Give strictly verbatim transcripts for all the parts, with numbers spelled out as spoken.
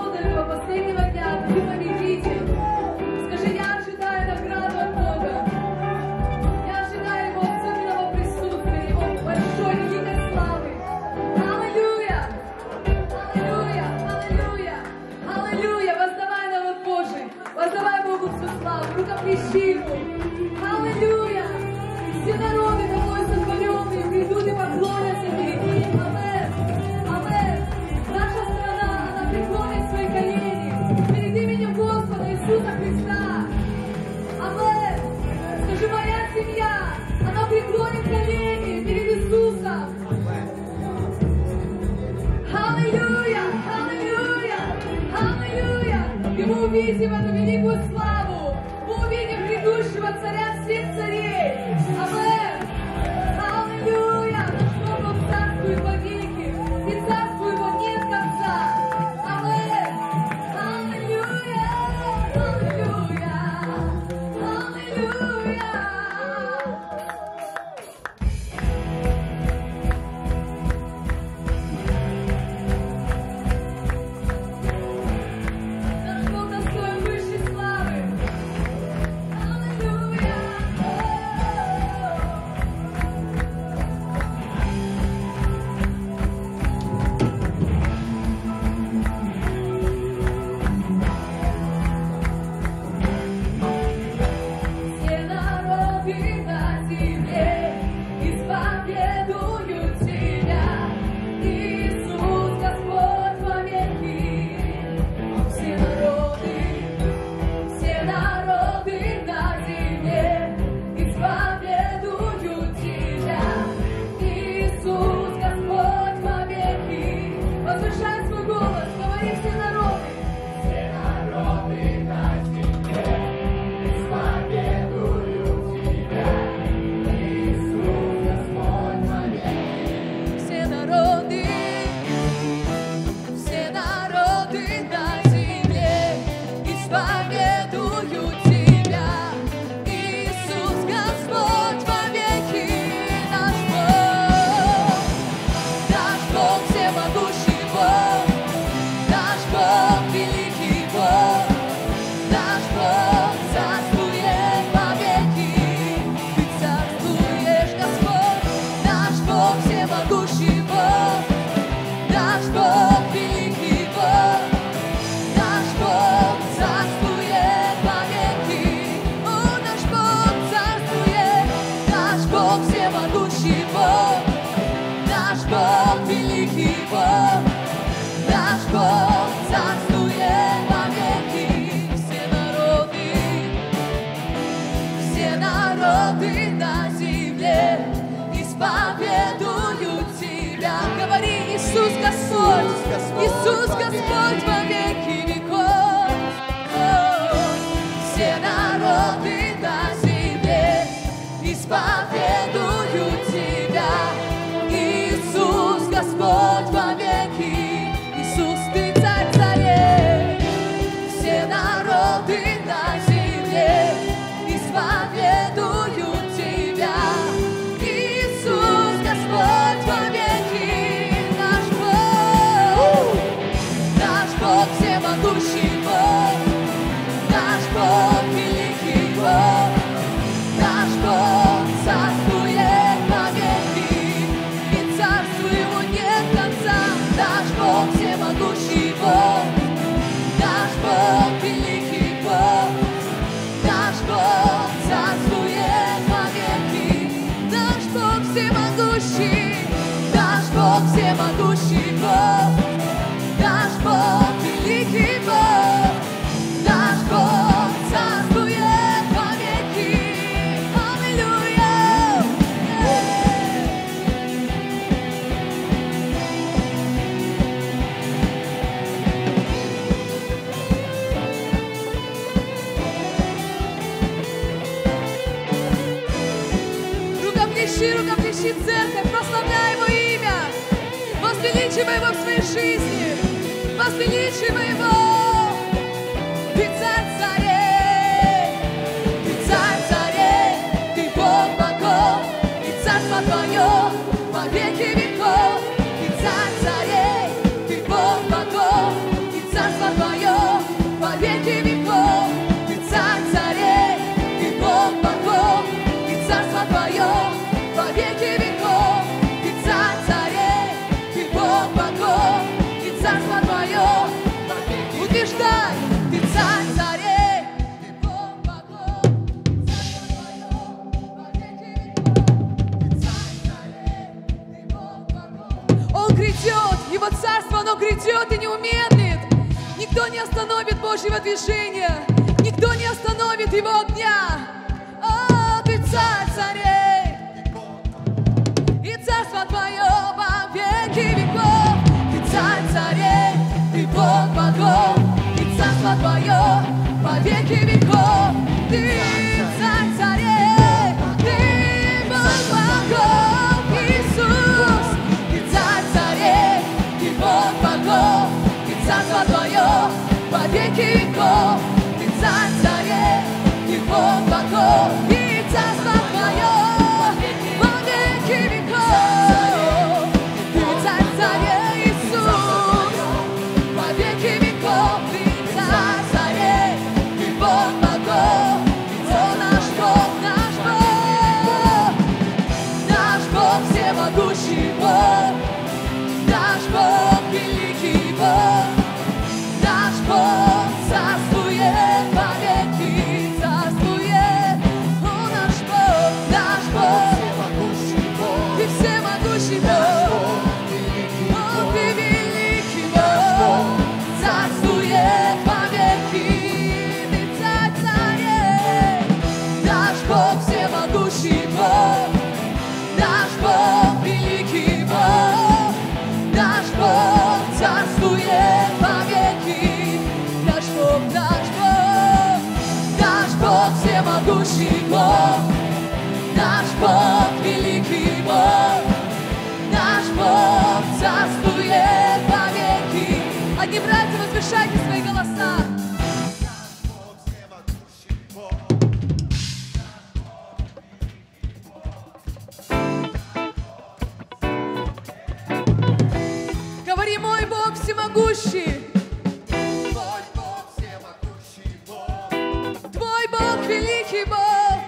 дошел до этого последнего дня, ты победитель. Скажи, я ожидаю награду от Бога. Я ожидаю Его особенного присутствия, Его большой великой славы. Аллилуйя! Аллилуйя! Аллилуйя! Аллилуйя! Воздавай народ Божий! Воздавай Богу всю славу! Рукоплещи Ему! Аллилуйя! Все народы, тобой сотворенные, придут и поклонятся перед Ним. Амен! Амен! Наша страна, она преклонит свои колени перед именем Господа Иисуса Христа. Амен! Скажи, моя семья, она преклонит колени перед Иисусом. Аллилуйя! Аллилуйя! Аллилуйя! И мы увидим эту великую славу. Мы увидим грядущего царя всех царей. Амен! Аллилуйя! Что Он царствует вовеки, и царству Его нет конца. Амен! Аллилуйя! Аллилуйя! Аллилуйя! Наш Бог достоин высшей славы. Аллилуйя! Все народы на земле исповедуют Тебя, Иисус Господь вовеки. Все народы, все народы на земле исповедуют Тебя, Иисус Господь вовеки. Возвышай свой голос, говори все народы. Все народы на земле исповедуют Тебя, Иисус Господь вовеки. Все народы, все народы на земле исповедуют Тебя, Иисус Господь вовеки. Наш Бог, наш Бог всемогущий Бог, наш Бог великий Бог, наш Бог царствует вовеки. Ты царствуешь, Господь, наш Бог всемогущий Бог, наш Бог великий Бог, наш Бог царствует вовеки. О, наш Бог царствует, наш Бог всемогущий Бог, наш Бог великий Бог, наш Бог царствует вовеки. Все народы, все народы на земле исповедуют Тебя. Говори, Иисус Господь, Иисус Господь во веки веков. О, все народы на земле исповедуют Тебя, Иисус Господь во веки. Иисус, Ты царь царей. Все народы на земле исповедуют Тебя, Иисус Господь во веки. Наш Бог, наш Бог всемогущий Бог, наш Бог великий Бог, наш Бог царствует вовеки, и царству Его нет конца. Наш Бог всемогущий Бог, наш Бог великий Бог, наш Бог царствует вовеки. Наш Бог всемогущий, наш Бог всемогущий Бог, наш Бог великий Бог, наш Бог царствует вовеки. Аллилуйя! Рукоплещи, рукоплещи, церковь, прославляй Его имя, возвеличивай Его в своей жизни, возвеличивай Его. Ты царь царей, Ты царь царей, Ты Бог богов, и царство Твое во веки веков. Ты царь царей, Ты Бог богов, и царство идет и не умедлит. Никто не остановит Божьего движения, никто не остановит Его огня. О, Ты царь царей, и царство Твое во веки веков. Ты царь царей, Ты Бог богов, и царство Твое во веки веков. Ты царь царей, Ты Бог богов, Иисус. Ты царь царей, Ты Бог богов, и царство Твое во веки веков. Ты царь царей, Ты Бог богов, и царство Твое во веки веков. Ты царь царей, Иисус, во веки веков. Ты царь царей, Ты Бог богов, о, наш Бог, наш Бог, наш Бог всемогущий Бог, наш Бог великий Бог, наш Бог царствует вовеки, царствует, о, наш Бог, наш Бог, Ты всемогущий Бог, о, Ты великий Бог, царствует вовеки, Ты царь царей, наш Бог всемогущий Бог, наш Бог великий Бог, наш Бог царствует вовеки, наш Бог, наш Бог, наш Бог всемогущий Бог, наш Бог великий Бог, наш Бог царствует вовеки. Одни братья, возвышайте свои голоса. Говори: мой Бог всемогущий, Мой Бог всемогущий Бог, Твой Бог великий Бог.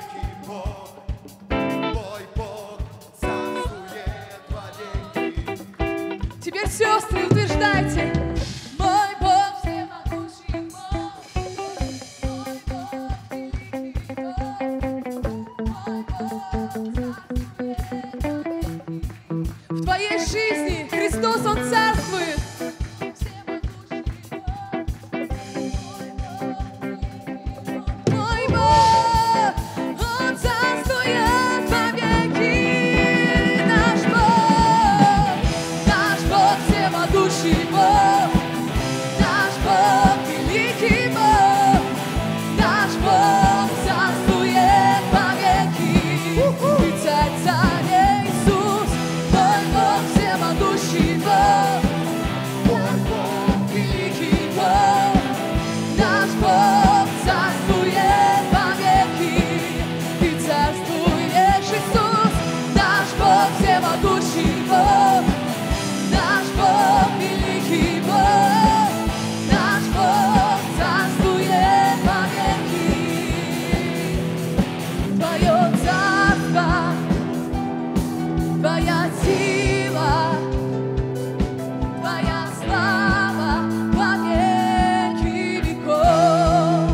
мой Бог царствует вовеки. Теперь, сестры, утверждайте: мой Бог всемогущий Бог, мой Бог великий Бог, в твоей жизни Христос, Он царствует. Мой Бог, Он царствует вовеки. Наш Бог, наш Бог всемогущий Бог, наш Бог великий Бог, наш Бог царствует вовеки. Ты царь царей, Иисус, мой Бог всемогущий Бог, Мой Бог великий Бог, наш Бог царствует вовеки. Ты царствуешь, Иисус, наш Бог всемогущий Бог, наш Бог великий Бог, наш Бог царствует вовеки. Твое царство, Твоя сила, Твоя слава во веки веков.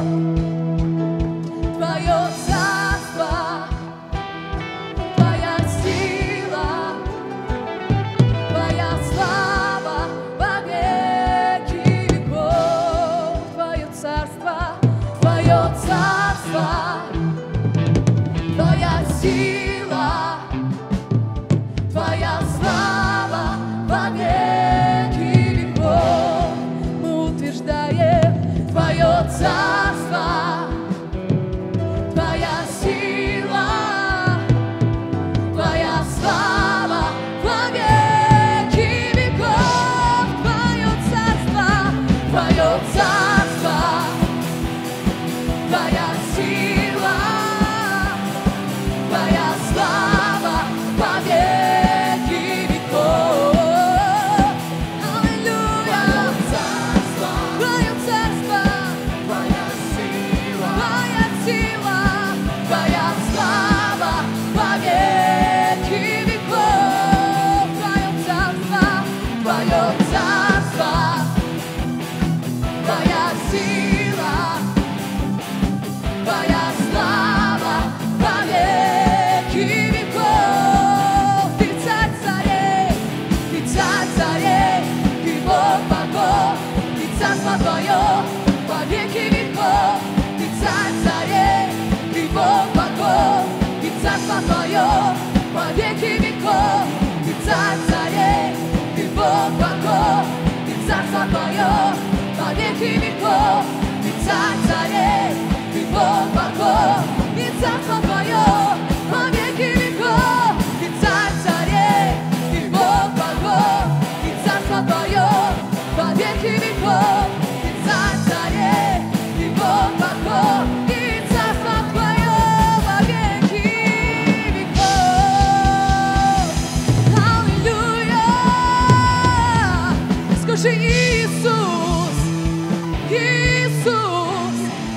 Твое царство, Твоя сила, Твоя слава во веки веков. Твое царство, Твое царство, Твоя сила, Твоя слава во веки веков. Мы утверждаем: Твое царство, Твоя сила, Твоя слава во веки веков. Твое царство, Твое царство, Твоя сила, Твоя слава во веки веков. Аллилуйя! Твое царство, Твоя сила, Твоя сила, Твоя слава во веки веков. Твое царство, Твое царство, Твоя сила, Твоя слава во веки веков. Ты царь царей, Ты царь царей, Ты Бог богов. царство Твое во веки веков. Ты царь царей, Ты Бог богов. И царство Твое во веки веков. Ты царь царей, Ты Бог богов. И царство Твое во веки веков. Ты царь царей, Ты Бог богов. И царство Твое во веки веков. Ты царь царей, Ты Бог богов. И царство Твое во веки веков. Ты царь царей, Ты Бог богов. И царство Твое во веки веков. Аллилуйя! Скажи: Иисус, Иисус,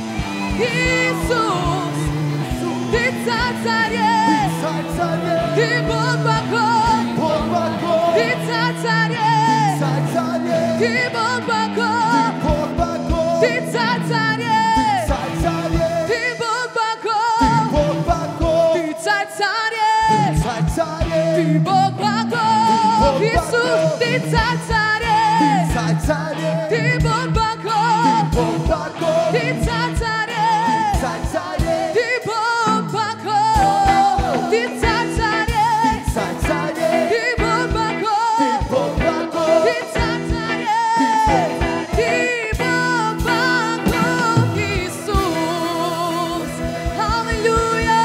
Иисус, Ты царь царей, Царь царей, Ты Бог богов. Бог богов, Ты царь царей, Царь царей, Ты Бог богов. Бог богов, Ты царь царей, Царь царей, Ты Бог Ты богов. Бог богов, Ты царь царей, Царь царей, Ты Бог богов. Иисус, Ты царь царей, Царь царей, Ты Бог богов. Бог богов, Ты царь царей, Царь царей, Ты Бог богов. Ты царь царей, Царь царей, Ты Бог богов. Бог богов, Ты царь царей, Ты Бог богов, Иисус. Аллилуйя!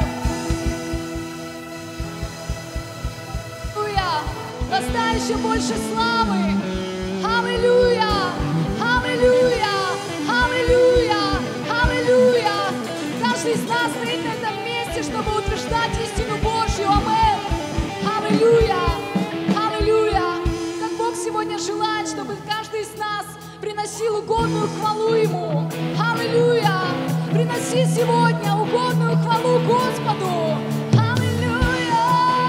Аллилуйя! Достань еще больше славы! Аллилуйя! Аллилуйя! Аллилуйя! Аллилуйя! Каждый из нас стоит на этом месте, чтобы утверждать истину Божью. Аминь! Аллилуйя! Аллилуйя! Как Бог сегодня желает, чтобы каждый из нас приносил угодную хвалу Ему. Аллилуйя! Приноси сегодня угодную хвалу Господу. Аллилуйя!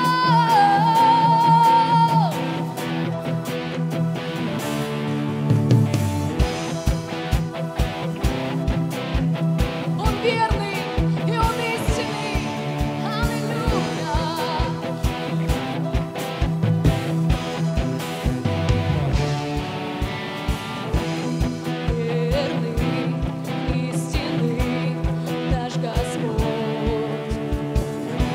Он верный и Он истинный. Аллилуйя! Верный, истинный наш Господь.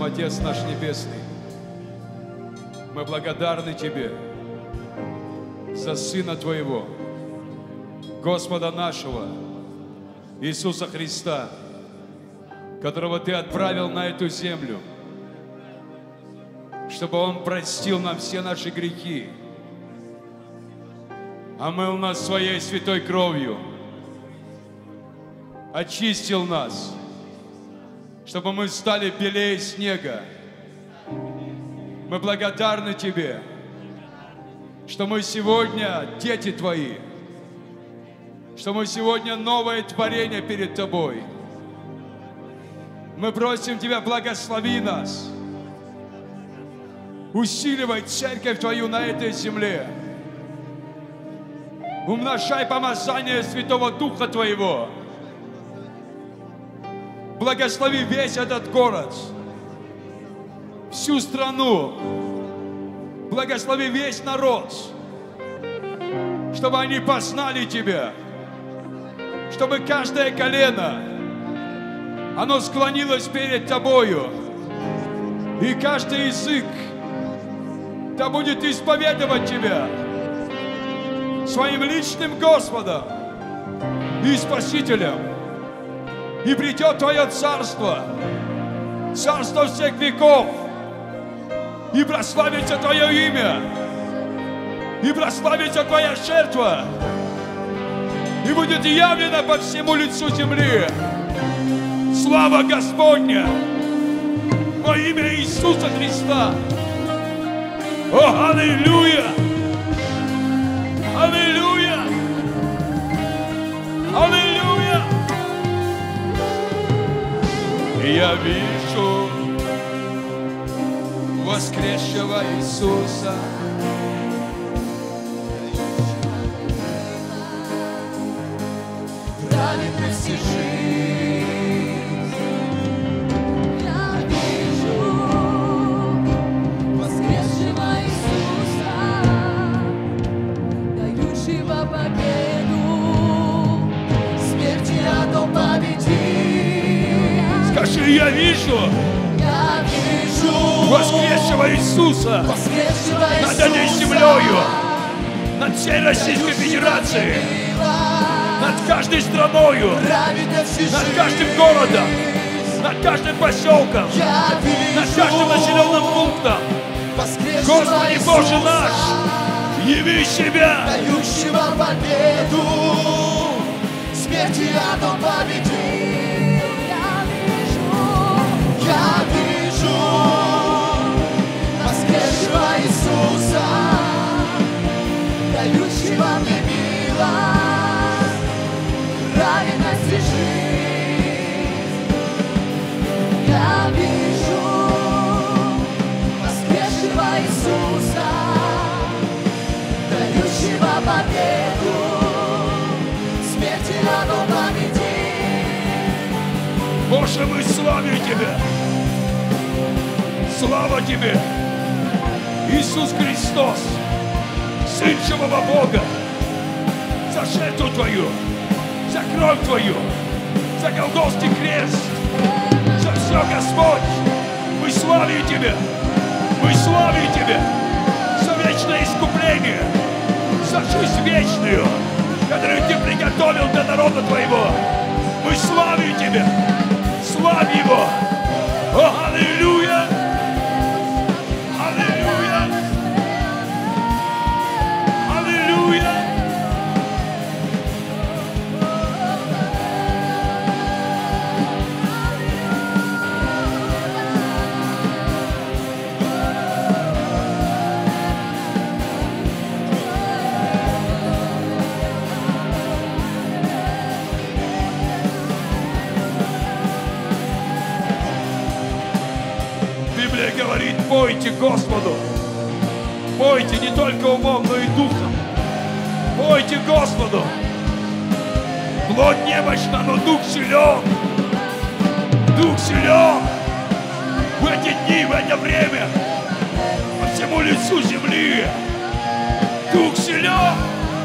Отцом, Отец наш Небесный, мы благодарны Тебе за Сына Твоего, Господа нашего, Иисуса Христа, которого Ты отправил на эту землю, чтобы Он простил нам все наши грехи, омыл нас Своей святой кровью, очистил нас, чтобы мы стали белее снега. Мы благодарны Тебе, что мы сегодня дети Твои, что мы сегодня новое творение перед Тобой. Мы просим Тебя, благослови нас, усиливай церковь Твою на этой земле, умножай помазание Святого Духа Твоего, благослови весь этот город, всю страну, благослови весь народ, чтобы они познали Тебя, чтобы каждое колено, оно склонилось перед Тобою, и каждый язык, да будет исповедовать Тебя своим личным Господом и Спасителем, и придет Твое Царство, Царство всех веков, и прославится Твое имя, и прославится Твоя жертва, и будет явлена по всему лицу земли слава Господня во имя Иисуса Христа. О, аллилуйя! Аллилуйя! Аллилуйя! Я вижу воскресшего Иисуса. Праведность и жизнь. Я вижу воскресшего Иисуса, дающего победу, смерти адом победить. Скажи, я вижу Я вижу воскресшего Иисуса воскресшего над этой Иисуса, землею, над всей Российской Федерацией, над каждой страною, праведность и над жизнь. каждым городом, над каждым поселком, Я вижу над каждым населенным пунктом. воскресшего Господи Боже Иисуса, наш, яви себя, дающего победу, смерти адом победить. Я вижу, я вижу воскресшего Иисуса, дающего мне милость, праведность и жизнь. Я вижу воскресшего Иисуса, дающего победу, смерти адом победить. Боже, мы славим Тебя, слава Тебе, Иисус Христос, Сын живого Бога, за жертву Твою, за кровь Твою, за Голгофский крест, за все, Господь, мы славим Тебя, мы славим Тебя за вечное искупление, за жизнь вечную, которую Ты приготовил для народа Твоего. Мы славим Тебя, славь Его. О, аллилуйя! Аллилуйя! Аллилуйя! Библия говорит, пойте Господу. Пойте не только умом, но и духом. Пойте Господу. Плоть немощна, но дух силен. Дух силен. В эти дни, в это время, по всему лицу земли. Дух силен.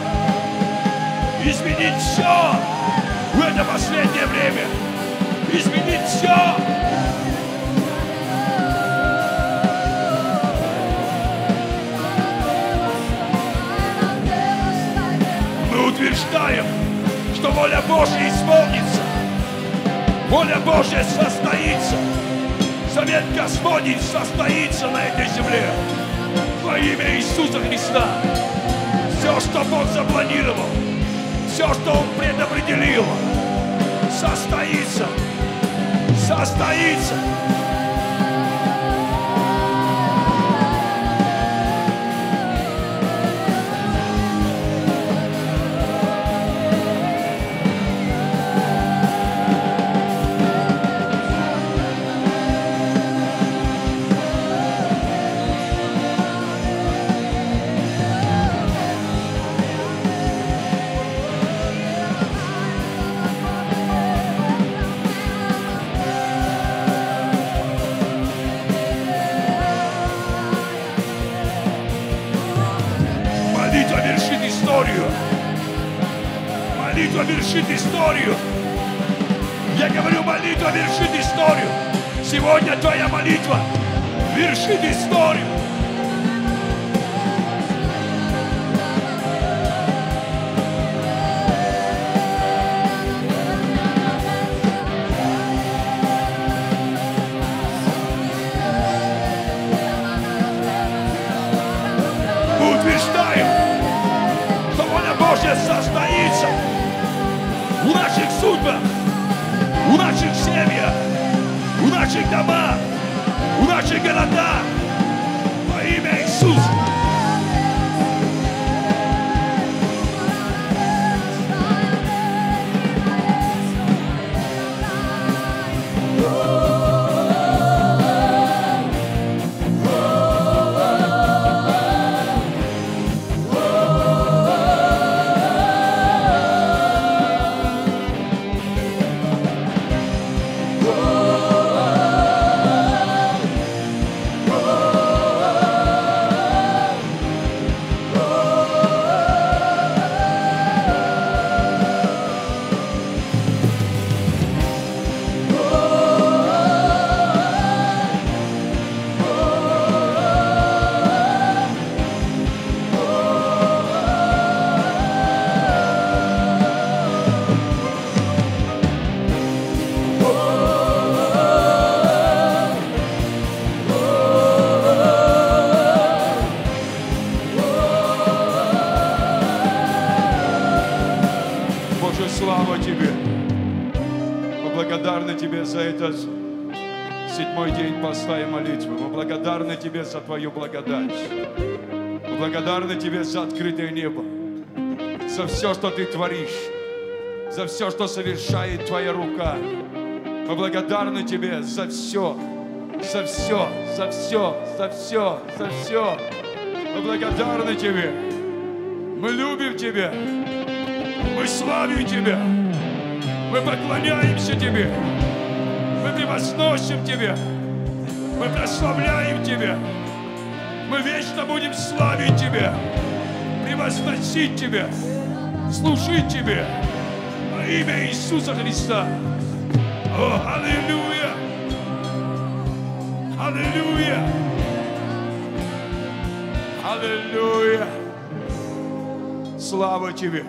Изменить все в это последнее время. Изменить все. утверждаем, что воля Божья исполнится. Воля Божья состоится. Завет Господень состоится на этой земле. Во имя Иисуса Христа. Все, что Бог запланировал, все, что Он предопределил, состоится. Состоится. Молитва вершит историю. Молитва вершит историю. Я говорю, молитва вершит историю. Сегодня твоя молитва вершит историю. Мы утверждаем, что воля Божья состоится в наших судьбах, в наших семьях, в наших домах, в наших городах. Во имя Иисуса. Боже, слава Тебе. Мы благодарны Тебе за этот седьмой день поста и молитвы. Мы благодарны Тебе за Твою благодать. Мы благодарны Тебе за открытое небо, за все, что Ты творишь, за все, что совершает Твоя рука. Мы благодарны Тебе за все, за все, за все, за все, за все. Мы благодарны Тебе. Мы любим Тебя. Мы славим Тебя. Мы поклоняемся Тебе. Мы превозносим Тебя. Мы прославляем Тебя. Мы вечно будем славить Тебя, превозносить Тебя, служить Тебе во имя Иисуса Христа. О, аллилуйя! Аллилуйя! Аллилуйя! Слава Тебе!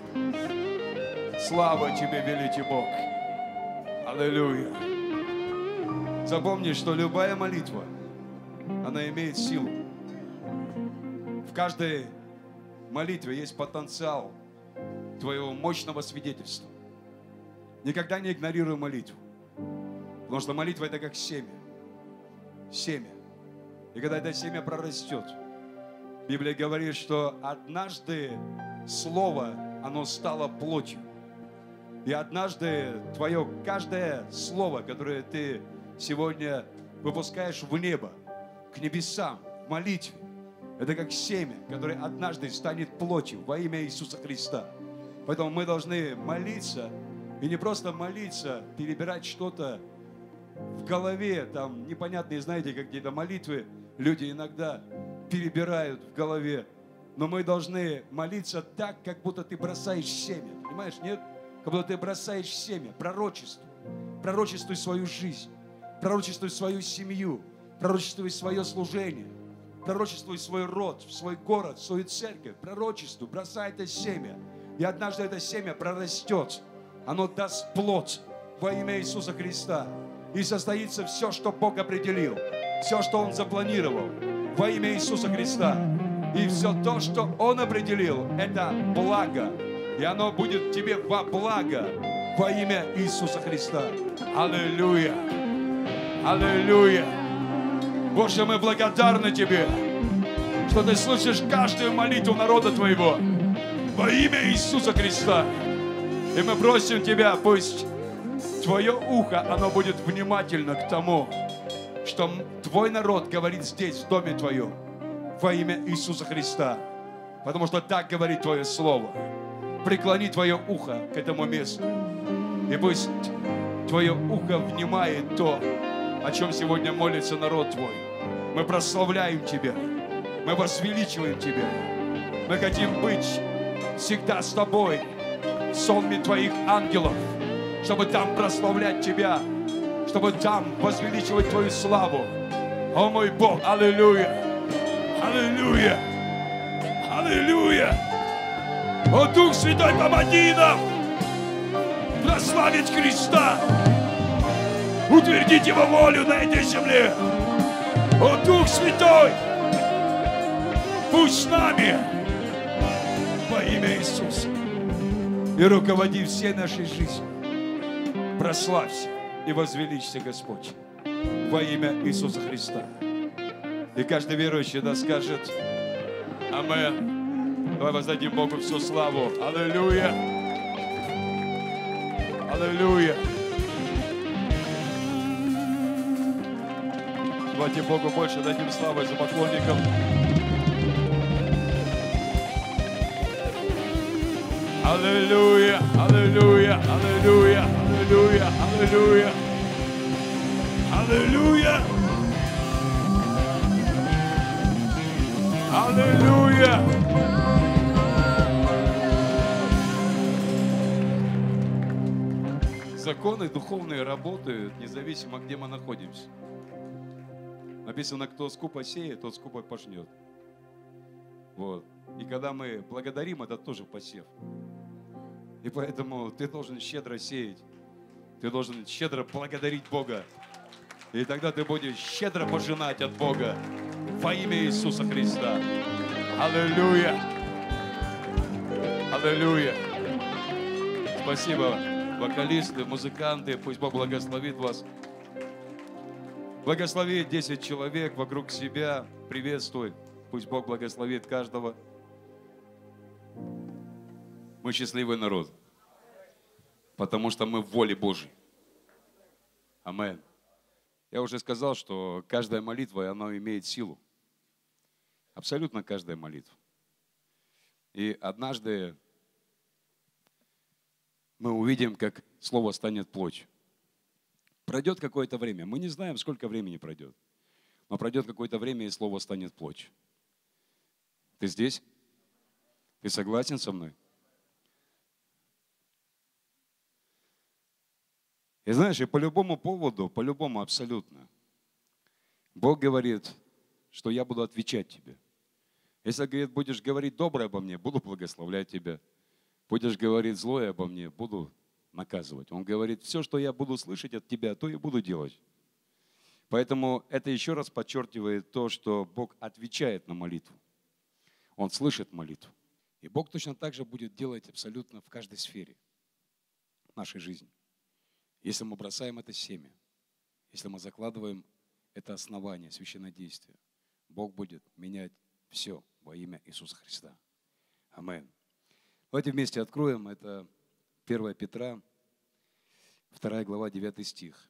Слава Тебе, великий Бог! Аллилуйя! Запомни, что любая молитва, она имеет силу. В каждой молитве есть потенциал твоего мощного свидетельства. Никогда не игнорируй молитву. Потому что молитва — это как семя. Семя. И когда это семя прорастет, Библия говорит, что однажды слово, оно стало плотью. И однажды твое каждое слово, которое ты сегодня выпускаешь в небо, к небесам, в молитве, это как семя, которое однажды станет плотью во имя Иисуса Христа. Поэтому мы должны молиться, и не просто молиться, перебирать что-то в голове, там непонятные, знаете, какие-то молитвы люди иногда перебирают в голове. Но мы должны молиться так, как будто ты бросаешь семя. Понимаешь, нет? Как будто ты бросаешь семя, пророчество. Пророчествуй свою жизнь, пророчествуй свою семью, пророчествуй свое служение, пророчествуй свой род, свой город, свою церковь, пророчествуй, бросай это семя. И однажды это семя прорастет. Оно даст плод во имя Иисуса Христа. И состоится все, что Бог определил. Все, что Он запланировал во имя Иисуса Христа. И все то, что Он определил, это благо. И оно будет тебе во благо во имя Иисуса Христа. Аллилуйя! Аллилуйя! Боже, мы благодарны Тебе, что Ты слышишь каждую молитву народа Твоего во имя Иисуса Христа. И мы просим Тебя, пусть Твое ухо, оно будет внимательно к тому, что Твой народ говорит здесь, в доме Твоем, во имя Иисуса Христа. Потому что так говорит Твое Слово. Преклони Твое ухо к этому месту. И пусть Твое ухо внимает то, о чем сегодня молится народ Твой. Мы прославляем Тебя. Мы возвеличиваем Тебя. Мы хотим быть всегда с Тобой, в сонме Твоих ангелов, чтобы там прославлять Тебя, чтобы там возвеличивать Твою славу. О мой Бог, аллилуйя! Аллилуйя! Аллилуйя! О Дух Святой, помоги нам прославить Христа, утвердить Его волю на этой земле. О Дух Святой, пусть с нами во имя Иисуса и руководи всей нашей жизнью. Прославься и возвеличься, Господь, во имя Иисуса Христа. И каждый верующий да скажет амин. Давай воздадим Богу всю славу. Аллилуйя! Аллилуйя! Давайте Богу больше дадим славы за поклонников. Аллилуйя! Аллилуйя! Аллилуйя! Аллилуйя! Аллилуйя! Аллилуйя! Аллилуйя! Законы духовные работают, независимо, где мы находимся. Написано, кто скупо сеет, тот скупо пожнет. Вот. И когда мы благодарим, это тоже посев. И поэтому ты должен щедро сеять. Ты должен щедро благодарить Бога. И тогда ты будешь щедро пожинать от Бога во имя Иисуса Христа. Аллилуйя! Аллилуйя! Спасибо, вокалисты, музыканты. Пусть Бог благословит вас. Благослови десять человек вокруг себя. Приветствуй. Пусть Бог благословит каждого. Мы счастливый народ, потому что мы в воле Божьей. Аминь. Я уже сказал, что каждая молитва, она имеет силу. Абсолютно каждая молитва. И однажды мы увидим, как Слово станет плотью. Пройдет какое-то время. Мы не знаем, сколько времени пройдет. Но пройдет какое-то время, и Слово станет плотью. Ты здесь? Ты согласен со мной? И знаешь, и по любому поводу, по любому абсолютно, Бог говорит, что я буду отвечать тебе. Если, говорит, будешь говорить доброе обо мне, буду благословлять тебя. Будешь говорить злое обо мне, буду наказывать. Он говорит, все, что я буду слышать от тебя, то и буду делать. Поэтому это еще раз подчеркивает то, что Бог отвечает на молитву. Он слышит молитву. И Бог точно так же будет делать абсолютно в каждой сфере нашей жизни. Если мы бросаем это семя, если мы закладываем это основание, священнодействия, Бог будет менять все во имя Иисуса Христа. Аминь. Давайте вместе откроем. Это первое Петра, вторая глава, девятый стих.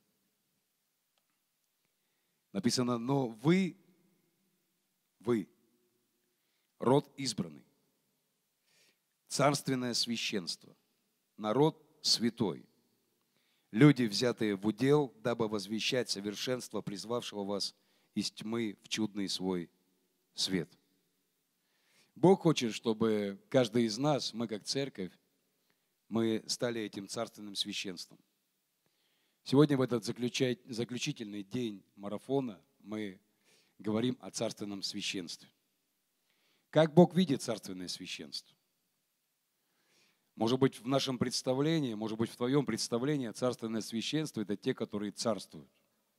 Написано, но вы, вы, род избранный, царственное священство, народ святой, люди, взятые в удел, дабы возвещать совершенство призвавшего вас из тьмы в чудный свой свет. Бог хочет, чтобы каждый из нас, мы как церковь, мы стали этим царственным священством. Сегодня в этот заключительный день марафона мы говорим о царственном священстве. Как Бог видит царственное священство? Может быть, в нашем представлении, может быть, в твоем представлении царственное священство – это те, которые царствуют.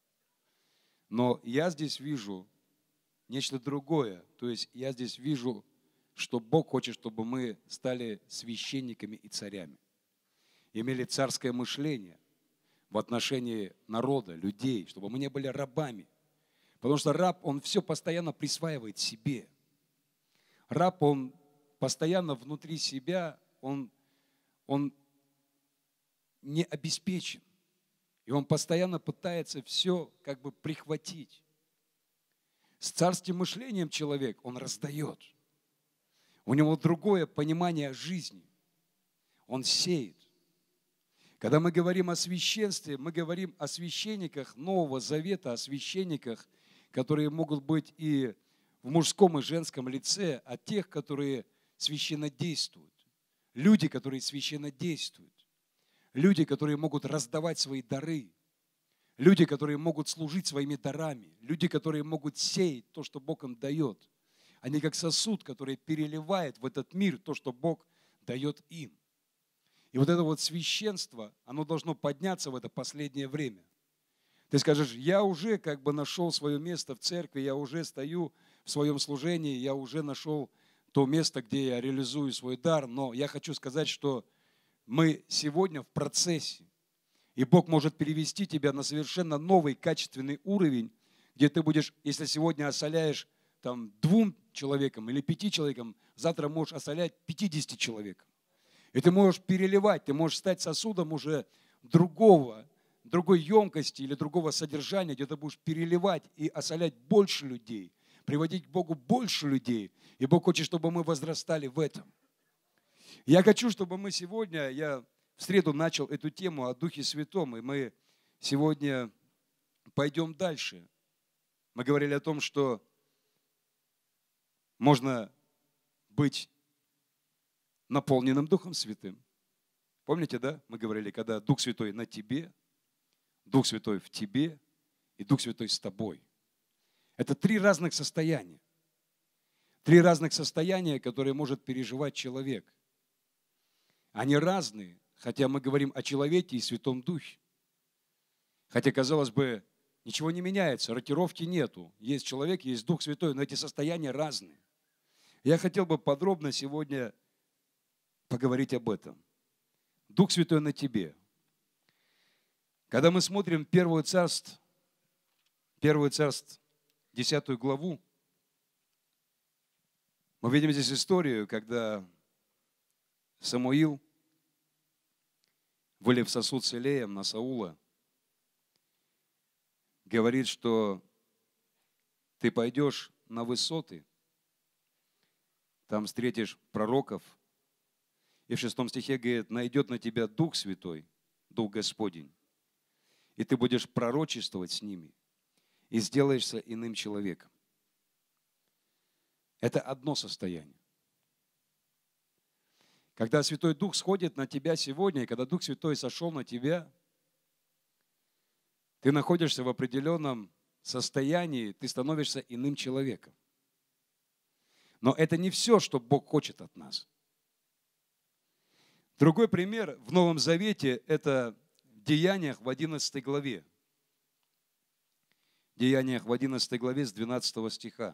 Но я здесь вижу нечто другое. То есть я здесь вижу, что Бог хочет, чтобы мы стали священниками и царями. Имели царское мышление в отношении народа, людей, чтобы мы не были рабами. Потому что раб, он все постоянно присваивает себе. Раб, он постоянно внутри себя, он, он не обеспечен. И он постоянно пытается все как бы прихватить. С царским мышлением человек, он раздает. У него другое понимание жизни. Он сеет. Когда мы говорим о священстве, мы говорим о священниках Нового Завета, о священниках, которые могут быть и в мужском и женском лице, о тех, которые священно действуют. Люди, которые священно действуют. Люди, которые могут раздавать свои дары. Люди, которые могут служить своими дарами. Люди, которые могут сеять то, что Бог им дает. Они как сосуд, который переливает в этот мир то, что Бог дает им. И вот это вот священство, оно должно подняться в это последнее время. Ты скажешь, я уже как бы нашел свое место в церкви, я уже стою в своем служении, я уже нашел то место, где я реализую свой дар, но я хочу сказать, что мы сегодня в процессе, и Бог может перевести тебя на совершенно новый качественный уровень, где ты будешь, если сегодня осоляешь там, двум человекам или пяти человекам, завтра можешь осолять пятидесяти человекам. И ты можешь переливать, ты можешь стать сосудом уже другого, другой емкости или другого содержания, где ты будешь переливать и осолять больше людей, приводить к Богу больше людей. И Бог хочет, чтобы мы возрастали в этом. Я хочу, чтобы мы сегодня, я в среду начал эту тему о Духе Святом, и мы сегодня пойдем дальше. Мы говорили о том, что можно быть наполненным Духом Святым. Помните, да? Мы говорили, когда Дух Святой на тебе, Дух Святой в тебе и Дух Святой с тобой. Это три разных состояния. Три разных состояния, которые может переживать человек. Они разные, хотя мы говорим о человеке и Святом Духе. Хотя, казалось бы, ничего не меняется, рокировки нету. Есть человек, есть Дух Святой, но эти состояния разные. Я хотел бы подробно сегодня поговорить об этом. Дух Святой на тебе. Когда мы смотрим Первое Царство, Первое Царство, десятую главу, мы видим здесь историю, когда Самуил, вылив сосуд с елеем на Саула, говорит, что ты пойдешь на высоты, там встретишь пророков, и в шестом стихе говорит, найдет на тебя Дух Святой, Дух Господень, и ты будешь пророчествовать с ними, и сделаешься иным человеком. Это одно состояние. Когда Святой Дух сходит на тебя сегодня, и когда Дух Святой сошел на тебя, ты находишься в определенном состоянии, ты становишься иным человеком. Но это не все, что Бог хочет от нас. Другой пример в Новом Завете – это в Деяниях в одиннадцатой главе. В Деяниях в одиннадцатой главе с двенадцатого стиха.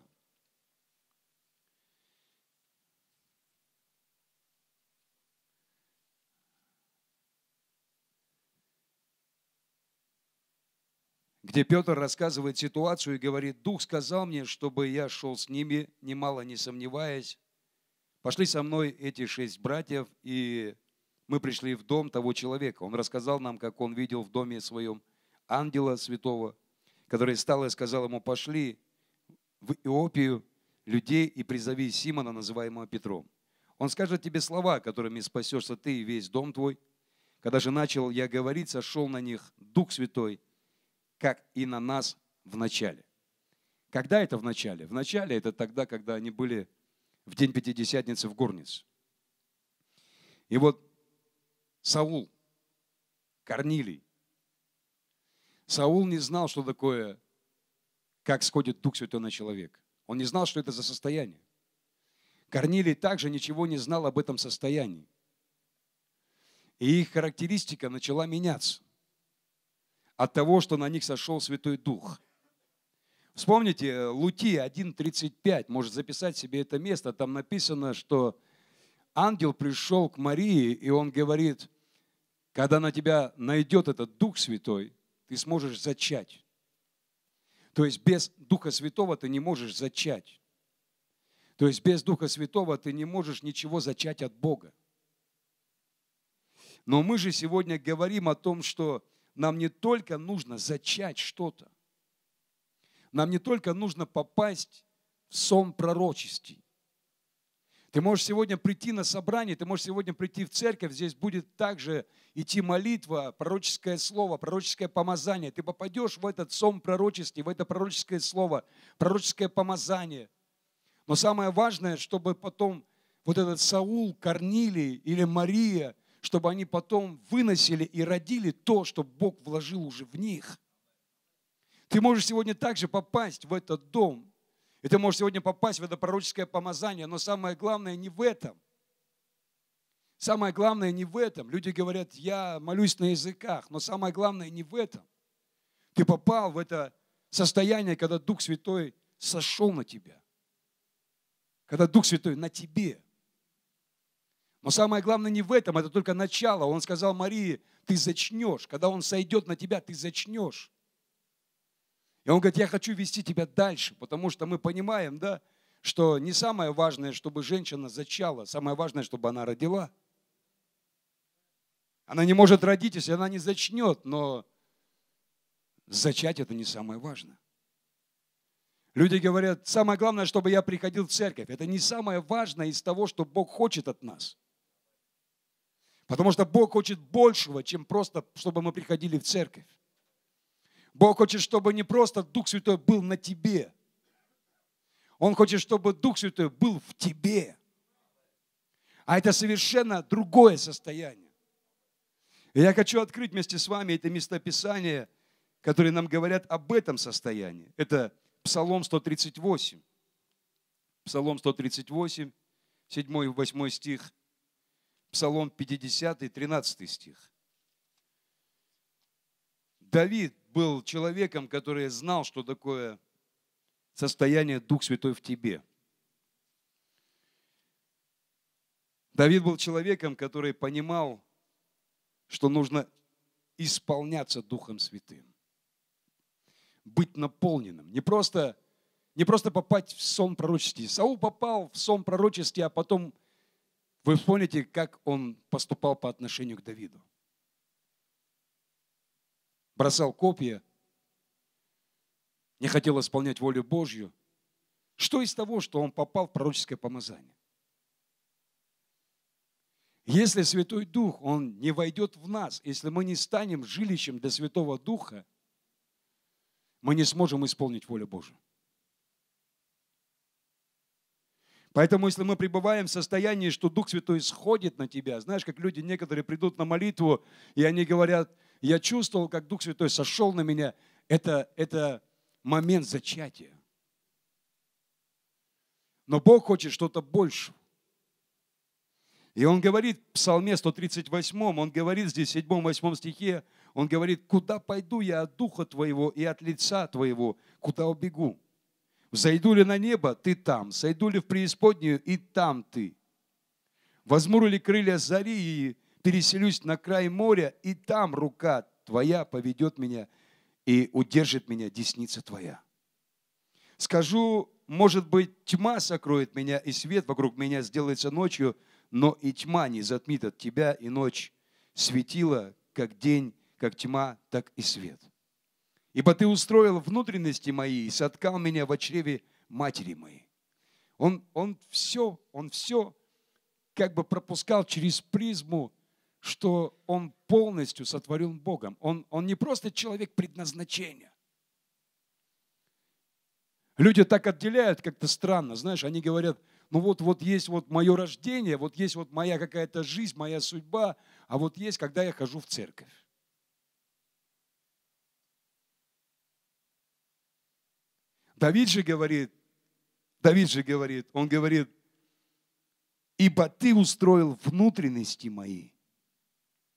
Где Петр рассказывает ситуацию и говорит, Дух сказал мне, чтобы я шел с ними, немало не сомневаясь. Пошли со мной эти шесть братьев, и мы пришли в дом того человека. Он рассказал нам, как он видел в доме своем ангела святого, который встал и сказал ему, пошли в Иопию людей и призови Симона, называемого Петром. Он скажет тебе слова, которыми спасешься ты и весь дом твой. Когда же начал я говорить, сошел на них Дух Святой, как и на нас в начале. Когда это в начале? В начале это тогда, когда они были в день Пятидесятницы в горнице. И вот Саул, Корнилий. Саул не знал, что такое, как сходит Дух Святой на человека. Он не знал, что это за состояние. Корнилий также ничего не знал об этом состоянии. И их характеристика начала меняться от того, что на них сошел Святой Дух. Вспомните, Луки один тридцать пять, может записать себе это место, там написано, что ангел пришел к Марии, и он говорит, когда на тебя найдет этот Дух Святой, ты сможешь зачать. То есть без Духа Святого ты не можешь зачать. То есть без Духа Святого ты не можешь ничего зачать от Бога. Но мы же сегодня говорим о том, что нам не только нужно зачать что-то, нам не только нужно попасть в сон пророчестей. Ты можешь сегодня прийти на собрание, ты можешь сегодня прийти в церковь, здесь будет также идти молитва, пророческое слово, пророческое помазание. Ты попадешь в этот сон пророчестей, в это пророческое слово, пророческое помазание. Но самое важное, чтобы потом вот этот Саул, Корнилий или Мария, чтобы они потом выносили и родили то, что Бог вложил уже в них. Ты можешь сегодня также попасть в этот дом, и ты можешь сегодня попасть в это пророческое помазание, но самое главное не в этом. Самое главное не в этом. Люди говорят, я молюсь на языках, но самое главное не в этом. Ты попал в это состояние, когда Дух Святой сошел на тебя. Когда Дух Святой на тебе. Но самое главное не в этом, это только начало. Он сказал Марии, ты зачнешь. Когда Он сойдет на тебя, ты зачнешь. И Он говорит, я хочу вести тебя дальше, потому что мы понимаем, да, что не самое важное, чтобы женщина зачала, самое важное, чтобы она родила. Она не может родить, если она не зачнет, но зачать это не самое важное. Люди говорят, самое главное, чтобы я приходил в церковь. Это не самое важное из того, что Бог хочет от нас. Потому что Бог хочет большего, чем просто, чтобы мы приходили в церковь. Бог хочет, чтобы не просто Дух Святой был на тебе. Он хочет, чтобы Дух Святой был в тебе. А это совершенно другое состояние. И я хочу открыть вместе с вами это местописание, которые нам говорят об этом состоянии. Это Псалом сто тридцать восемь. Псалом сто тридцать восемь, седьмой и восьмой стих. Псалом пятидесятый, тринадцатый стих. Давид был человеком, который знал, что такое состояние Дух Святой в тебе. Давид был человеком, который понимал, что нужно исполняться Духом Святым. Быть наполненным. Не просто, не просто попасть в сон пророческий. Саул попал в сон пророческий, а потом вы помните, как он поступал по отношению к Давиду. Бросал копья, не хотел исполнять волю Божью. Что из того, что он попал в пророческое помазание? Если Святой Дух, Он не войдет в нас, если мы не станем жилищем для Святого Духа, мы не сможем исполнить волю Божию. Поэтому, если мы пребываем в состоянии, что Дух Святой сходит на тебя, знаешь, как люди некоторые придут на молитву, и они говорят, я чувствовал, как Дух Святой сошел на меня, это, это момент зачатия. Но Бог хочет что-то большее. И Он говорит в Псалме сто тридцать восьмом, Он говорит здесь в седьмом-восьмом стихе, Он говорит, куда пойду я от Духа Твоего и от лица Твоего, куда убегу? Взойду ли на небо, Ты там, сойду ли в преисподнюю, и там Ты. Возьму ли крылья зари и переселюсь на край моря, и там рука Твоя поведет меня и удержит меня десница Твоя. Скажу, может быть, тьма сокроет меня, и свет вокруг меня сделается ночью, но и тьма не затмит от Тебя, и ночь светила, как день, как тьма, так и свет. Ибо Ты устроил внутренности мои и соткал меня в чреве матери моей. Он, он все, он все как бы пропускал через призму, что он полностью сотворен Богом. Он, он не просто человек предназначения. Люди так отделяют как-то странно, знаешь, они говорят, ну вот, вот есть вот мое рождение, вот есть вот моя какая-то жизнь, моя судьба, а вот есть, когда я хожу в церковь. Давид же говорит, Давид же говорит, он говорит, ибо Ты устроил внутренности мои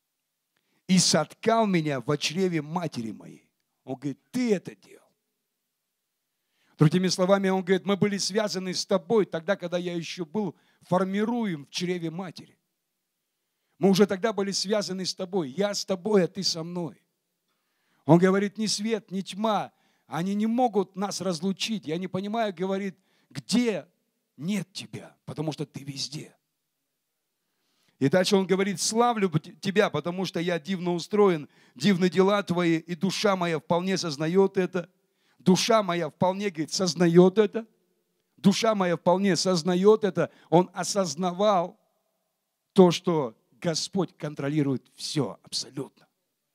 и соткал меня в чреве матери моей. Он говорит, ты это делал. Другими словами, он говорит, мы были связаны с тобой тогда, когда я еще был формируем в чреве матери. Мы уже тогда были связаны с тобой. Я с тобой, а ты со мной. Он говорит, ни свет, ни тьма, они не могут нас разлучить. Я не понимаю, говорит, где нет тебя, потому что ты везде. И дальше он говорит, славлю тебя, потому что я дивно устроен, дивны дела твои, и душа моя вполне сознает это. Душа моя вполне, говорит, сознает это. Душа моя вполне сознает это. Он осознавал то, что Господь контролирует все абсолютно.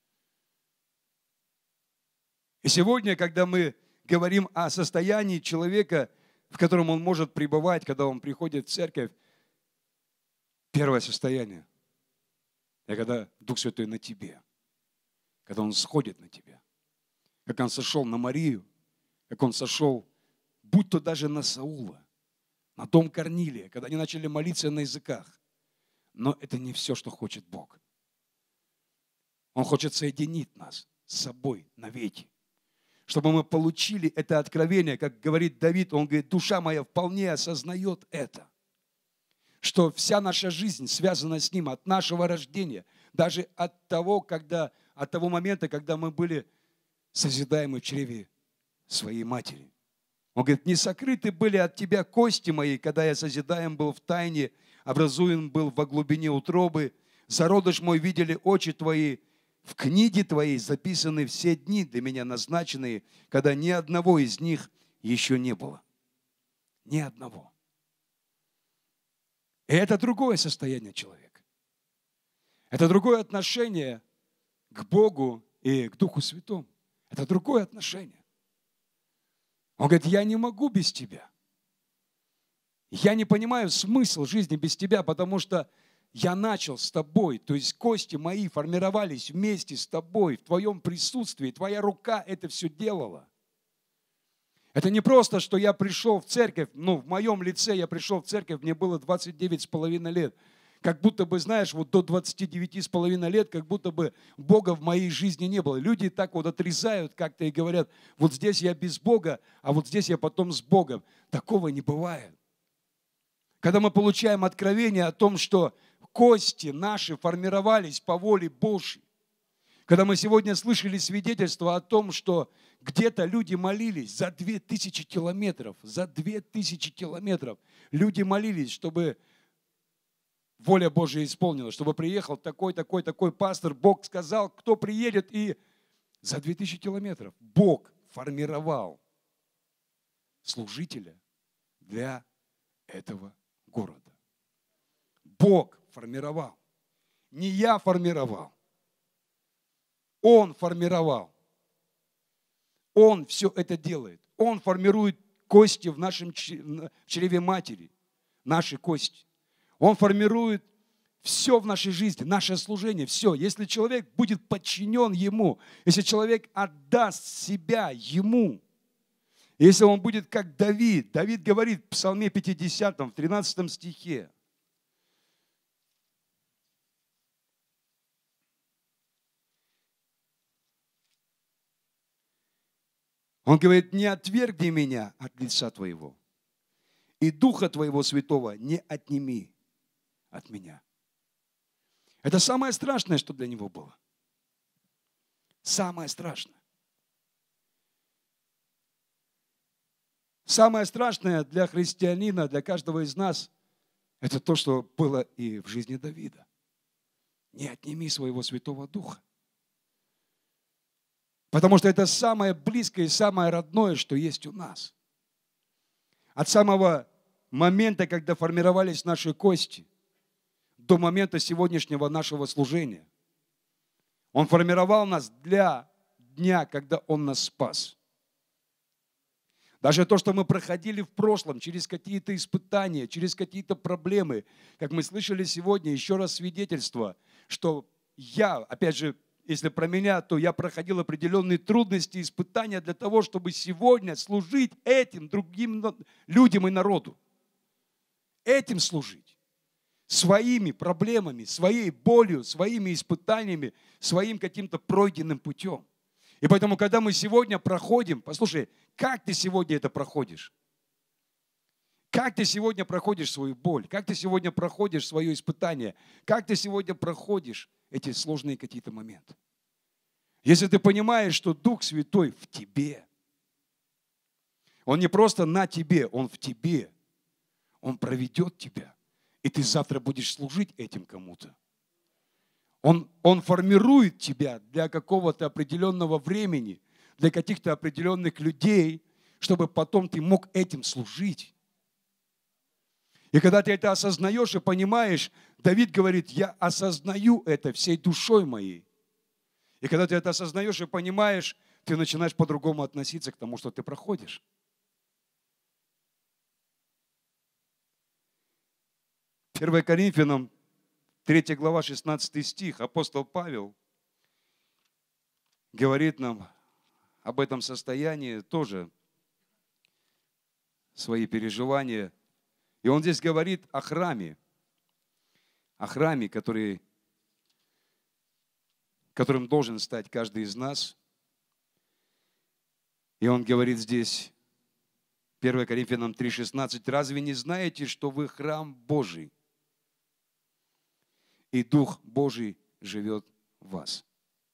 И сегодня, когда мы говорим о состоянии человека, в котором он может пребывать, когда он приходит в церковь, первое состояние – это когда Дух Святой на тебе, когда Он сходит на тебя, как Он сошел на Марию, как Он сошел, будь то даже на Саула, на дом Корнилия, когда они начали молиться на языках. Но это не все, что хочет Бог. Он хочет соединить нас с собой навеки, чтобы мы получили это откровение, как говорит Давид, он говорит, душа моя вполне осознает это, что вся наша жизнь связана с Ним от нашего рождения, даже от того, когда, от того момента, когда мы были созидаемы в чреве своей матери. Он говорит, не сокрыты были от тебя кости мои, когда я созидаем был в тайне, образуем был во глубине утробы. Зародыш мой видели очи твои, в книге твоей записаны все дни для меня назначенные, когда ни одного из них еще не было. Ни одного. И это другое состояние человека. Это другое отношение к Богу и к Духу Святому. Это другое отношение. Он говорит, я не могу без тебя. Я не понимаю смысл жизни без тебя, потому что я начал с тобой. То есть кости мои формировались вместе с тобой, в твоем присутствии. Твоя рука это все делала. Это не просто, что я пришел в церковь, ну, в моем лице я пришел в церковь, мне было двадцать девять с половиной лет. Как будто бы, знаешь, вот до двадцати девяти с половиной лет, как будто бы Бога в моей жизни не было. Люди так вот отрезают как-то и говорят, вот здесь я без Бога, а вот здесь я потом с Богом. Такого не бывает. Когда мы получаем откровение о том, что кости наши формировались по воле Божьей, когда мы сегодня слышали свидетельство о том, что где-то люди молились за две тысячи километров, за две тысячи километров люди молились, чтобы воля Божья исполнилась, чтобы приехал такой, такой, такой пастор, Бог сказал, кто приедет, и за две тысячи километров Бог формировал служителя для этого города. Бог формировал. Не я формировал. Он формировал. Он все это делает. Он формирует кости в нашем чреве матери, наши кости. Он формирует все в нашей жизни, наше служение, все. Если человек будет подчинен Ему, если человек отдаст себя Ему, если он будет как Давид, Давид говорит в Псалме пятидесятом, в тринадцатом стихе, он говорит, не отвергни меня от лица Твоего, и Духа Твоего Святого не отними от меня. Это самое страшное, что для него было. Самое страшное. Самое страшное для христианина, для каждого из нас, это то, что было и в жизни Давида. Не отними своего Святого Духа. Потому что это самое близкое и самое родное, что есть у нас. От самого момента, когда формировались наши кости, до момента сегодняшнего нашего служения. Он формировал нас для дня, когда Он нас спас. Даже то, что мы проходили в прошлом, через какие-то испытания, через какие-то проблемы, как мы слышали сегодня, еще раз свидетельство, что я, опять же, если про меня, то я проходил определенные трудности, испытания для того, чтобы сегодня служить этим другим людям и народу. Этим служить. своими проблемами, своей болью, своими испытаниями, своим каким-то пройденным путем. И поэтому, когда мы сегодня проходим, послушай, как ты сегодня это проходишь? Как ты сегодня проходишь свою боль? Как ты сегодня проходишь свое испытание? Как ты сегодня проходишь эти сложные какие-то моменты? Если ты понимаешь, что Дух Святой в тебе, Он не просто на тебе, Он в тебе, Он проведет тебя, и ты завтра будешь служить этим кому-то. Он, он формирует тебя для какого-то определенного времени, для каких-то определенных людей, чтобы потом ты мог этим служить. И когда ты это осознаешь и понимаешь, Давид говорит, я осознаю это всей душой моей. И когда ты это осознаешь и понимаешь, ты начинаешь по-другому относиться к тому, что ты проходишь. первое Коринфянам, третья глава, шестнадцатый стих, апостол Павел говорит нам об этом состоянии тоже, свои переживания. И он здесь говорит о храме, о храме, который, которым должен стать каждый из нас. И он говорит здесь, первое Коринфянам три шестнадцать, «Разве не знаете, что вы храм Божий, и Дух Божий живет в вас?»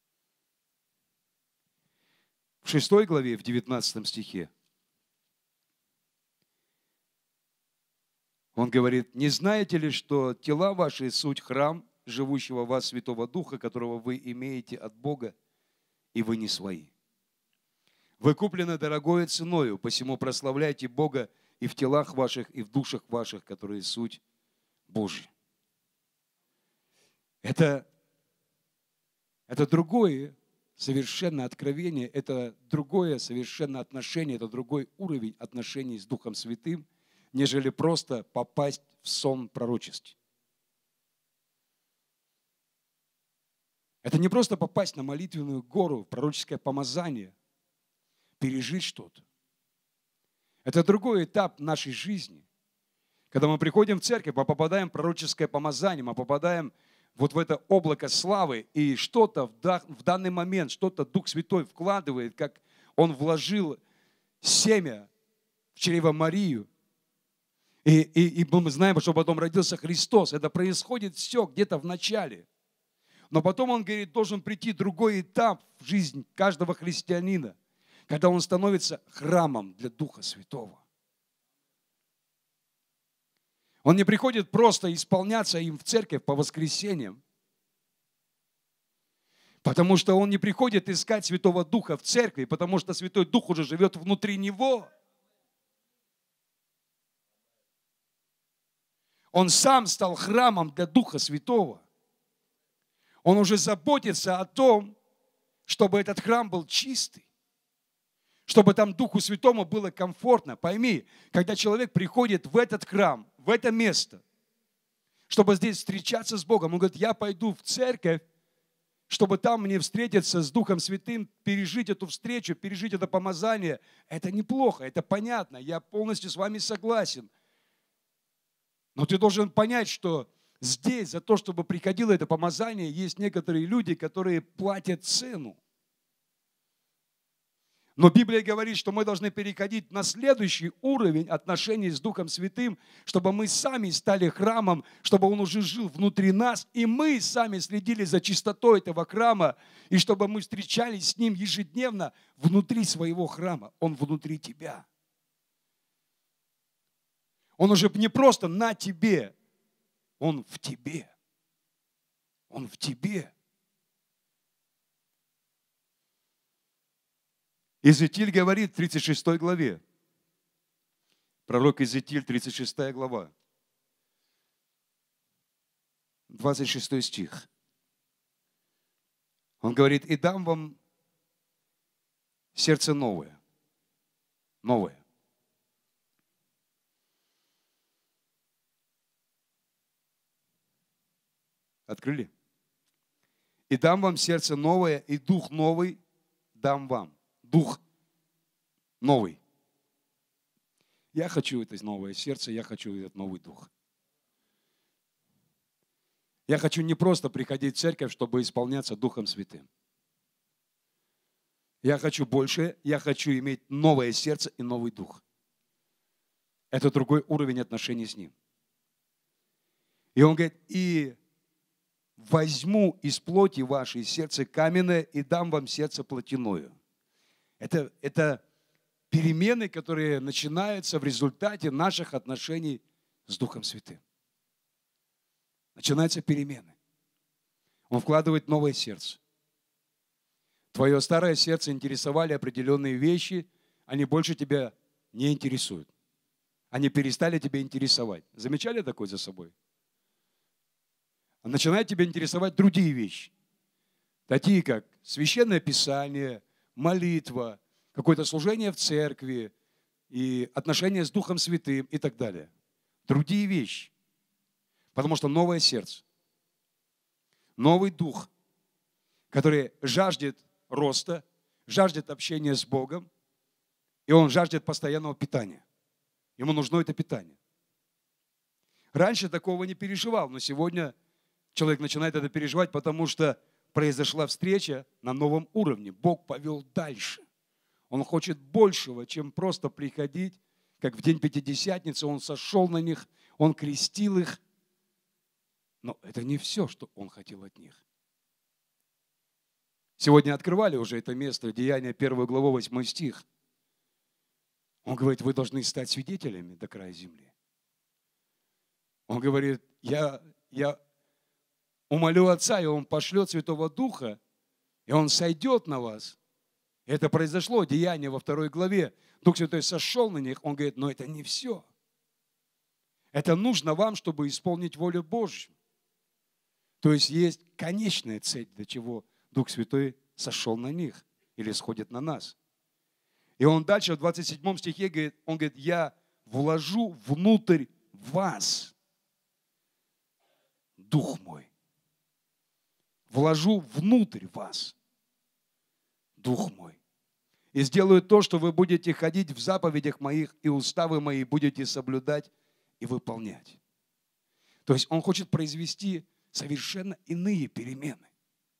В шестой главе, в девятнадцатом стихе, он говорит, «Не знаете ли, что тела ваши суть храм живущего в вас Святого Духа, которого вы имеете от Бога, и вы не свои? Вы куплены дорогою ценою, посему прославляйте Бога и в телах ваших, и в душах ваших, которые суть Божья». Это, это другое совершенно откровение, это другое совершенно отношение, это другой уровень отношений с Духом Святым, нежели просто попасть в сон пророческий. Это не просто попасть на молитвенную гору, пророческое помазание, пережить что-то. Это другой этап нашей жизни. Когда мы приходим в церковь, мы попадаем в пророческое помазание, мы попадаем вот в это облако славы, и что-то в данный момент, что-то Дух Святой вкладывает, как Он вложил семя в чрево Марию. И, и, и мы знаем, что потом родился Христос. Это происходит все где-то в начале. Но потом, он говорит, должен прийти другой этап в жизнь каждого христианина, когда он становится храмом для Духа Святого. Он не приходит просто исполняться им в церковь по воскресеньям, потому что он не приходит искать Святого Духа в церкви, потому что Святой Дух уже живет внутри него. Он сам стал храмом для Духа Святого. Он уже заботится о том, чтобы этот храм был чистый, чтобы там Духу Святому было комфортно. Пойми, когда человек приходит в этот храм, в это место, чтобы здесь встречаться с Богом, он говорит, я пойду в церковь, чтобы там мне встретиться с Духом Святым, пережить эту встречу, пережить это помазание. Это неплохо, это понятно, я полностью с вами согласен. Но ты должен понять, что здесь за то, чтобы приходило это помазание, есть некоторые люди, которые платят цену. Но Библия говорит, что мы должны переходить на следующий уровень отношений с Духом Святым, чтобы мы сами стали храмом, чтобы Он уже жил внутри нас, и мы сами следили за чистотой этого храма, и чтобы мы встречались с Ним ежедневно внутри своего храма. Он внутри тебя. Он уже не просто на тебе, Он в тебе. Он в тебе. Иезекииль говорит в тридцать шестой главе, пророк Иезекииль, тридцать шестая глава, двадцать шестой стих. Он говорит, и дам вам сердце новое, новое. Открыли? И дам вам сердце новое, и дух новый дам вам. Дух новый. Я хочу это новое сердце, я хочу этот новый дух. Я хочу не просто приходить в церковь, чтобы исполняться Духом Святым. Я хочу больше, я хочу иметь новое сердце и новый дух. Это другой уровень отношений с Ним. И Он говорит, и возьму из плоти вашей сердце каменное и дам вам сердце плотяное. Это, это перемены, которые начинаются в результате наших отношений с Духом Святым. Начинаются перемены. Он вкладывает новое сердце. Твое старое сердце интересовали определенные вещи, они больше тебя не интересуют. Они перестали тебя интересовать. Замечали такое за собой? Начинает тебя интересовать другие вещи. Такие как священное писание, молитва, какое-то служение в церкви, и отношения с Духом Святым и так далее. Другие вещи. Потому что новое сердце, новый дух, который жаждет роста, жаждет общения с Богом, и он жаждет постоянного питания. Ему нужно это питание. Раньше такого не переживал, но сегодня человек начинает это переживать, потому что произошла встреча на новом уровне. Бог повел дальше. Он хочет большего, чем просто приходить, как в день Пятидесятницы. Он сошел на них, он крестил их. Но это не все, что он хотел от них. Сегодня открывали уже это место, Деяния первую главу, восьмой стих. Он говорит, вы должны стать свидетелями до края земли. Он говорит, я, я умолю Отца, и Он пошлет Святого Духа, и Он сойдет на вас. И это произошло, Деяния во второй главе. Дух Святой сошел на них. Он говорит, но это не все. Это нужно вам, чтобы исполнить волю Божью. То есть есть конечная цель, для чего Дух Святой сошел на них или сходит на нас. И он дальше в двадцать седьмом стихе говорит, он говорит, я вложу внутрь вас Дух мой. Вложу внутрь вас Дух мой. И сделаю то, что вы будете ходить в заповедях моих, и уставы мои будете соблюдать и выполнять. То есть он хочет произвести совершенно иные перемены.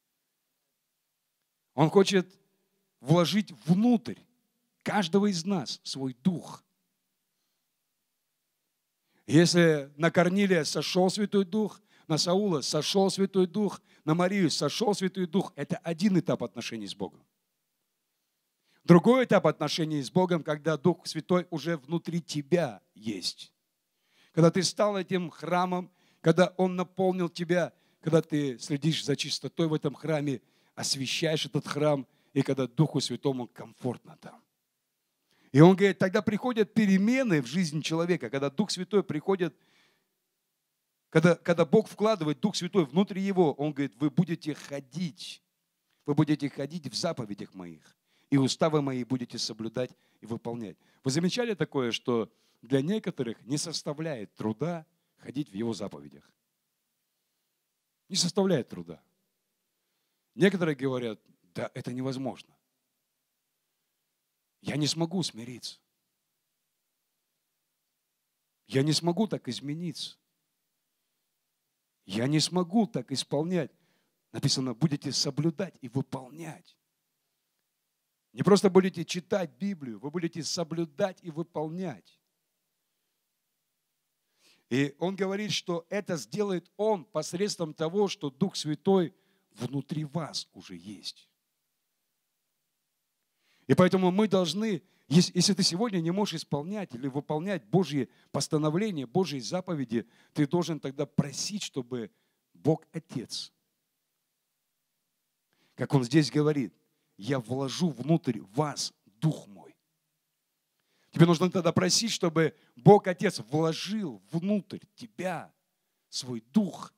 Он хочет вложить внутрь каждого из нас свой дух. Если на Корнилия сошел Святой Дух, на Саула сошел Святой Дух, на Марию сошел Святой Дух, это один этап отношений с Богом. Другой этап отношений с Богом, когда Дух Святой уже внутри тебя есть. Когда ты стал этим храмом, когда Он наполнил тебя, когда ты следишь за чистотой в этом храме, освящаешь этот храм, и когда Духу Святому комфортно там. И он говорит, тогда приходят перемены в жизнь человека, когда Дух Святой приходит, когда, когда Бог вкладывает Дух Святой внутри его, он говорит, вы будете ходить, вы будете ходить в заповедях моих, и уставы мои будете соблюдать и выполнять. Вы замечали такое, что для некоторых не составляет труда ходить в его заповедях? Не составляет труда. Некоторые говорят, да, это невозможно. Я не смогу смириться. Я не смогу так измениться. Я не смогу так исполнять. Написано, будете соблюдать и выполнять. Не просто будете читать Библию, вы будете соблюдать и выполнять. И он говорит, что это сделает он посредством того, что Дух Святой внутри вас уже есть. И поэтому мы должны, если ты сегодня не можешь исполнять или выполнять Божьи постановления, Божьи заповеди, ты должен тогда просить, чтобы Бог Отец, как Он здесь говорит, я вложу внутрь вас Дух мой. Тебе нужно тогда просить, чтобы Бог Отец вложил внутрь тебя свой Дух,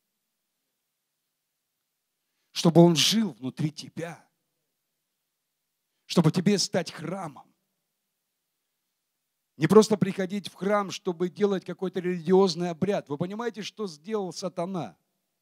чтобы Он жил внутри тебя, чтобы тебе стать храмом. Не просто приходить в храм, чтобы делать какой-то религиозный обряд. Вы понимаете, что сделал сатана?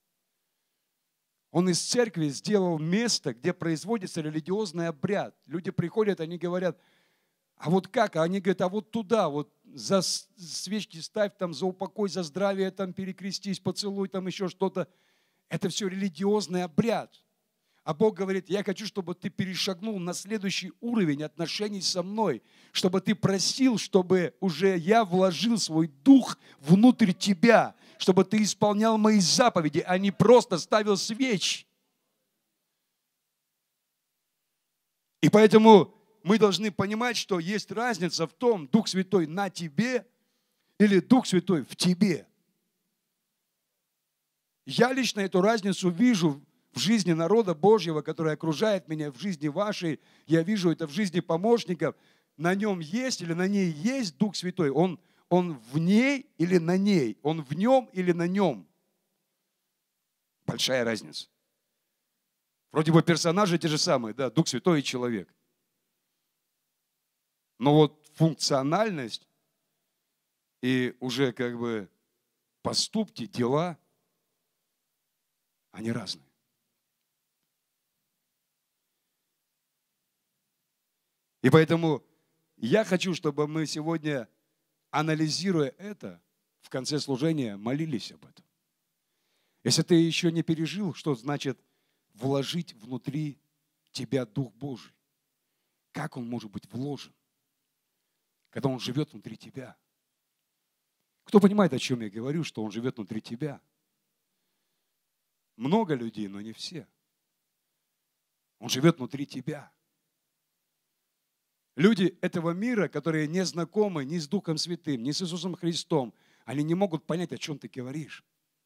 Он из церкви сделал место, где производится религиозный обряд. Люди приходят, они говорят, а вот как? А они говорят, а вот туда, вот за свечки ставь, там, за упокой, за здравие, там, перекрестись, поцелуй, там, еще что-то. Это все религиозный обряд. А Бог говорит, я хочу, чтобы ты перешагнул на следующий уровень отношений со мной, чтобы ты просил, чтобы уже я вложил свой дух внутрь тебя, чтобы ты исполнял мои заповеди, а не просто ставил свечи. И поэтому мы должны понимать, что есть разница в том, Дух Святой на тебе или Дух Святой в тебе. Я лично эту разницу вижу в жизни народа Божьего, который окружает меня, в жизни вашей. Я вижу это в жизни помощников. На нем есть или на ней есть Дух Святой. Он, он в ней или на ней. Он в нем или на нем. Большая разница. Вроде бы персонажи те же самые, да, Дух Святой и человек. Но вот функциональность и уже как бы поступки, дела, они разные. И поэтому я хочу, чтобы мы сегодня, анализируя это, в конце служения молились об этом. Если ты еще не пережил, что значит вложить внутри тебя Дух Божий? Как он может быть вложен, когда он живет внутри тебя? Кто понимает, о чем я говорю, что он живет внутри тебя? Много людей, но не все. Он живет внутри тебя. Люди этого мира, которые не знакомы ни с Духом Святым, ни с Иисусом Христом, они не могут понять, о чем ты говоришь.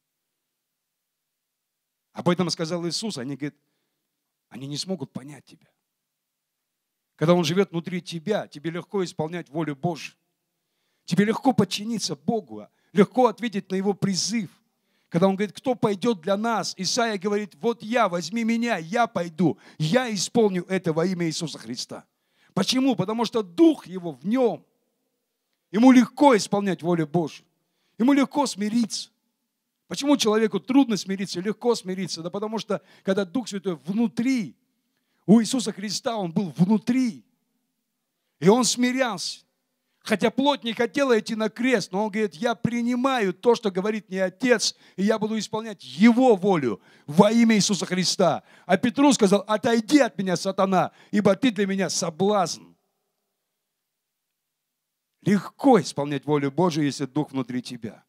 Об этом сказал Иисус. Они говорят, они не смогут понять тебя. Когда Он живет внутри тебя, тебе легко исполнять волю Божью. Тебе легко подчиниться Богу, легко ответить на Его призыв. Когда Он говорит, кто пойдет для нас? Исаия говорит, вот я, возьми меня, я пойду. Я исполню это во имя Иисуса Христа. Почему? Потому что Дух Его в нем. Ему легко исполнять волю Божью. Ему легко смириться. Почему человеку трудно смириться, легко смириться? Да потому что, когда Дух Святой внутри, у Иисуса Христа Он был внутри, и Он смирялся. Хотя плоть не хотела идти на крест, но Он говорит, я принимаю то, что говорит мне Отец, и я буду исполнять Его волю во имя Иисуса Христа. А Петру сказал, отойди от меня, сатана, ибо ты для меня соблазн. Легко исполнять волю Божию, если Дух внутри тебя.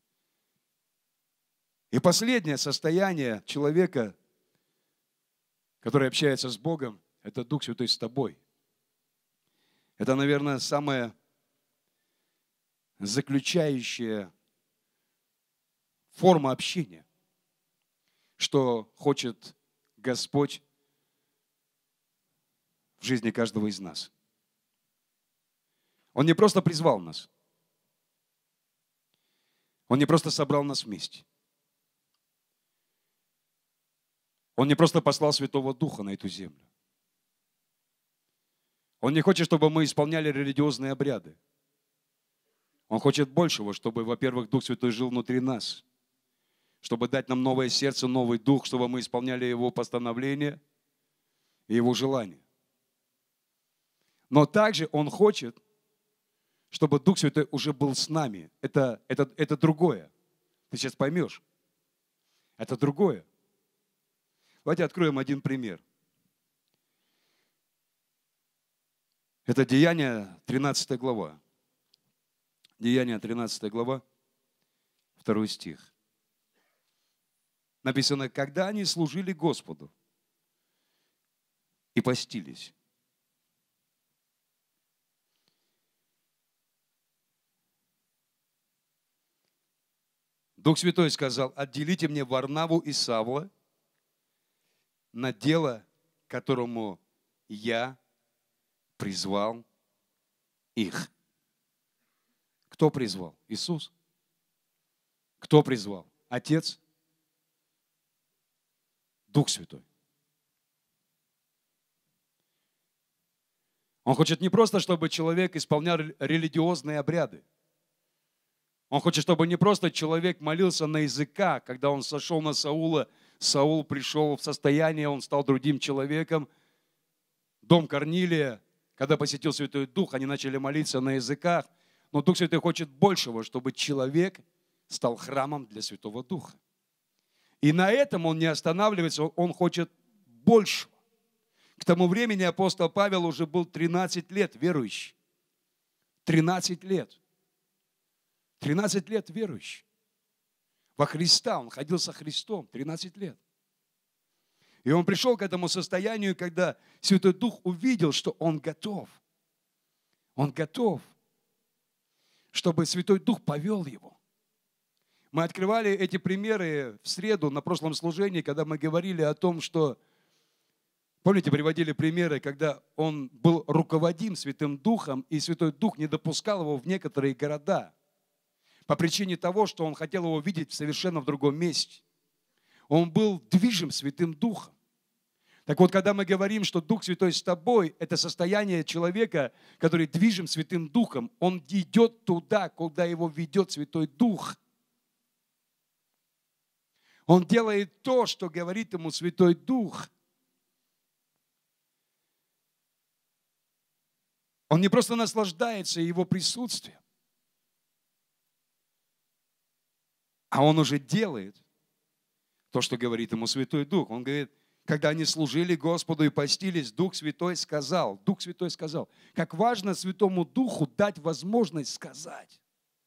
И последнее состояние человека, который общается с Богом, это Дух Святой с тобой. Это, наверное, самое заключающая форма общения, что хочет Господь в жизни каждого из нас. Он не просто призвал нас. Он не просто собрал нас вместе. Он не просто послал Святого Духа на эту землю. Он не хочет, чтобы мы исполняли религиозные обряды. Он хочет большего, чтобы, во-первых, Дух Святой жил внутри нас, чтобы дать нам новое сердце, новый дух, чтобы мы исполняли Его постановления и Его желания. Но также Он хочет, чтобы Дух Святой уже был с нами. Это, это, это другое. Ты сейчас поймешь. Это другое. Давайте откроем один пример. Это Деяния, тринадцатая глава. Деяния, тринадцатая глава, второй стих. Написано, когда они служили Господу и постились. Дух Святой сказал, отделите мне Варнаву и Савла на дело, которому я призвал их. Кто призвал? Иисус. Кто призвал? Отец. Дух Святой. Он хочет не просто, чтобы человек исполнял религиозные обряды. Он хочет, чтобы не просто человек молился на языках, когда он сошел на Саула, Саул пришел в состояние, он стал другим человеком. Дом Корнилия, когда посетил Святой Дух, они начали молиться на языках. Но Дух Святой хочет большего, чтобы человек стал храмом для Святого Духа. И на этом он не останавливается, он хочет большего. К тому времени апостол Павел уже был тринадцать лет верующий. тринадцать лет. тринадцать лет верующий. Во Христа, он ходил со Христом тринадцать лет. И он пришел к этому состоянию, когда Святой Дух увидел, что он готов. Он готов, чтобы Святой Дух повел его. Мы открывали эти примеры в среду на прошлом служении, когда мы говорили о том, что, помните, приводили примеры, когда он был руководим Святым Духом, и Святой Дух не допускал его в некоторые города по причине того, что он хотел его видеть совершенно в другом месте. Он был движим Святым Духом. Так вот, когда мы говорим, что Дух Святой с тобой, это состояние человека, который движим Святым Духом, он идет туда, куда его ведет Святой Дух. Он делает то, что говорит ему Святой Дух. Он не просто наслаждается его присутствием, а он уже делает то, что говорит ему Святой Дух. Он говорит, когда они служили Господу и постились, Дух Святой сказал, Дух Святой сказал, как важно Святому Духу дать возможность сказать.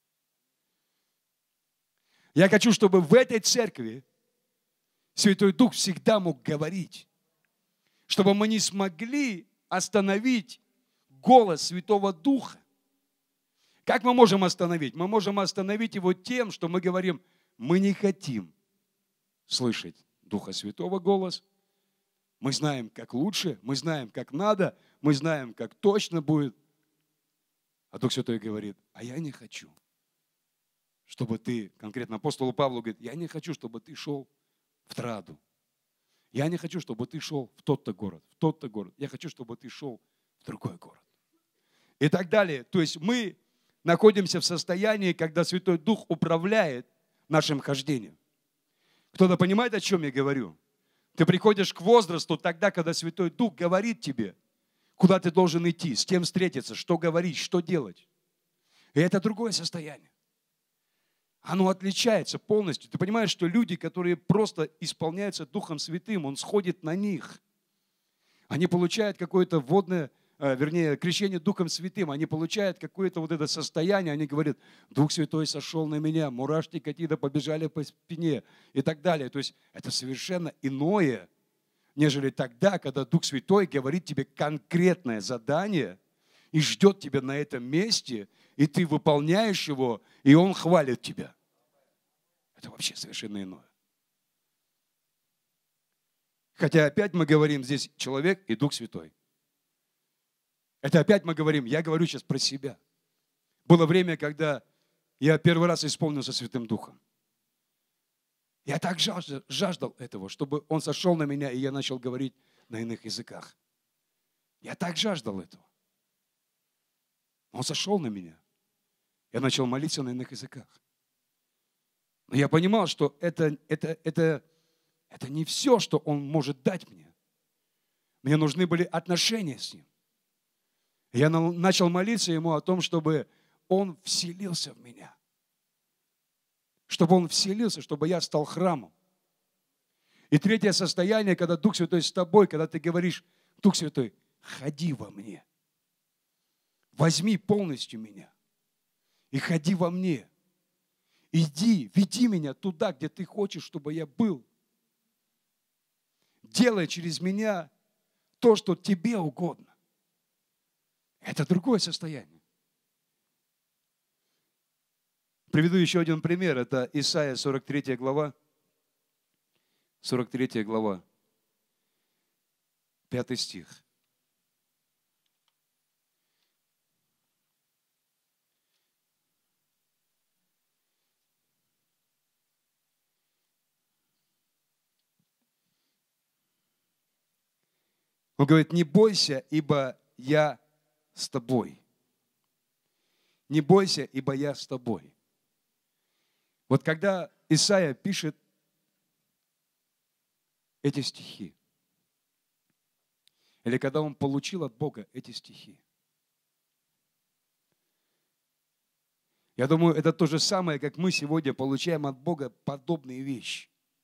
Я хочу, чтобы в этой церкви Святой Дух всегда мог говорить, чтобы мы не смогли остановить голос Святого Духа. Как мы можем остановить? Мы можем остановить его тем, что мы говорим, мы не хотим слышать Духа Святого голос. Мы знаем, как лучше, мы знаем, как надо, мы знаем, как точно будет. А Дух Святой говорит, а я не хочу, чтобы ты, конкретно апостолу Павлу говорит, я не хочу, чтобы ты шел в Траду. Я не хочу, чтобы ты шел в тот-то город, в тот-то город. Я хочу, чтобы ты шел в другой город. И так далее. То есть мы находимся в состоянии, когда Святой Дух управляет нашим хождением. Кто-то понимает, о чем я говорю? Ты приходишь к возрасту тогда, когда Святой Дух говорит тебе, куда ты должен идти, с кем встретиться, что говорить, что делать. И это другое состояние. Оно отличается полностью. Ты понимаешь, что люди, которые просто исполняются Духом Святым, Он сходит на них. Они получают какое-то водное, вернее, крещение Духом Святым. Они получают какое-то вот это состояние. Они говорят, Дух Святой сошел на меня, мурашки какие-то побежали по спине и так далее. То есть это совершенно иное, нежели тогда, когда Дух Святой говорит тебе конкретное задание и ждет тебя на этом месте, и ты выполняешь его, и Он хвалит тебя. Это вообще совершенно иное. Хотя опять мы говорим здесь человек и Дух Святой. Это опять мы говорим, я говорю сейчас про себя. Было время, когда я первый раз исполнился Святым Духом. Я так жаждал, жаждал этого, чтобы Он сошел на меня, и я начал говорить на иных языках. Я так жаждал этого. Он сошел на меня. Я начал молиться на иных языках. Но я понимал, что это, это, это, это не все, что Он может дать мне. Мне нужны были отношения с Ним. Я начал молиться Ему о том, чтобы Он вселился в меня. Чтобы Он вселился, чтобы я стал храмом. И третье состояние, когда Дух Святой с тобой, когда ты говоришь, Дух Святой, ходи во мне. Возьми полностью меня и ходи во мне. Иди, веди меня туда, где ты хочешь, чтобы я был. Делай через меня то, что тебе угодно. Это другое состояние. Приведу еще один пример. Это Исайя, сорок третья глава. сорок третья глава. Пятый стих. Он говорит, не бойся, ибо я с тобой. Не бойся, ибо я с тобой. Вот когда Исайя пишет эти стихи, или когда он получил от Бога эти стихи, Я думаю, это то же самое, как мы сегодня получаем от Бога подобные вещи.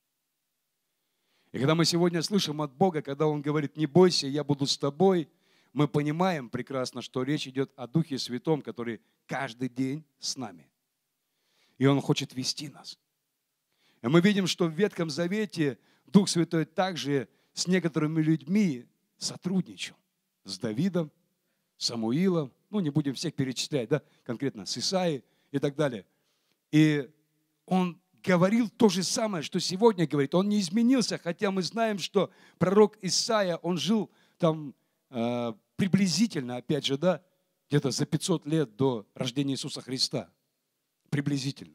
И когда мы сегодня слышим от Бога, когда Он говорит: не бойся, я буду с тобой, мы понимаем прекрасно, что речь идет о Духе Святом, который каждый день с нами. И Он хочет вести нас. И мы видим, что в Ветхом Завете Дух Святой также с некоторыми людьми сотрудничал. С Давидом, Самуилом, ну не будем всех перечислять, да, конкретно с Исаией и так далее. И Он говорил то же самое, что сегодня говорит. Он не изменился, хотя мы знаем, что пророк Исаия, он жил там э, приблизительно, опять же, да, где-то за пятьсот лет до рождения Иисуса Христа. Приблизительно.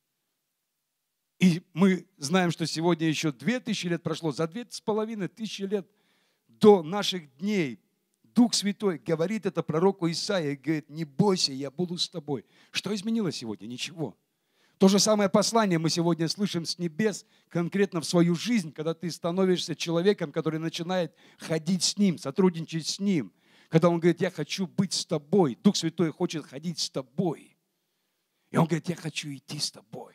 И мы знаем, что сегодня еще две тысячи лет прошло, за две с половиной тысячи лет до наших дней Дух Святой говорит это пророку Исаии, говорит: не бойся, я буду с тобой. Что изменилось сегодня? Ничего. То же самое послание мы сегодня слышим с небес, конкретно в свою жизнь, когда ты становишься человеком, который начинает ходить с Ним, сотрудничать с Ним. Когда Он говорит: я хочу быть с тобой. Дух Святой хочет ходить с тобой. И Он говорит: я хочу идти с тобой.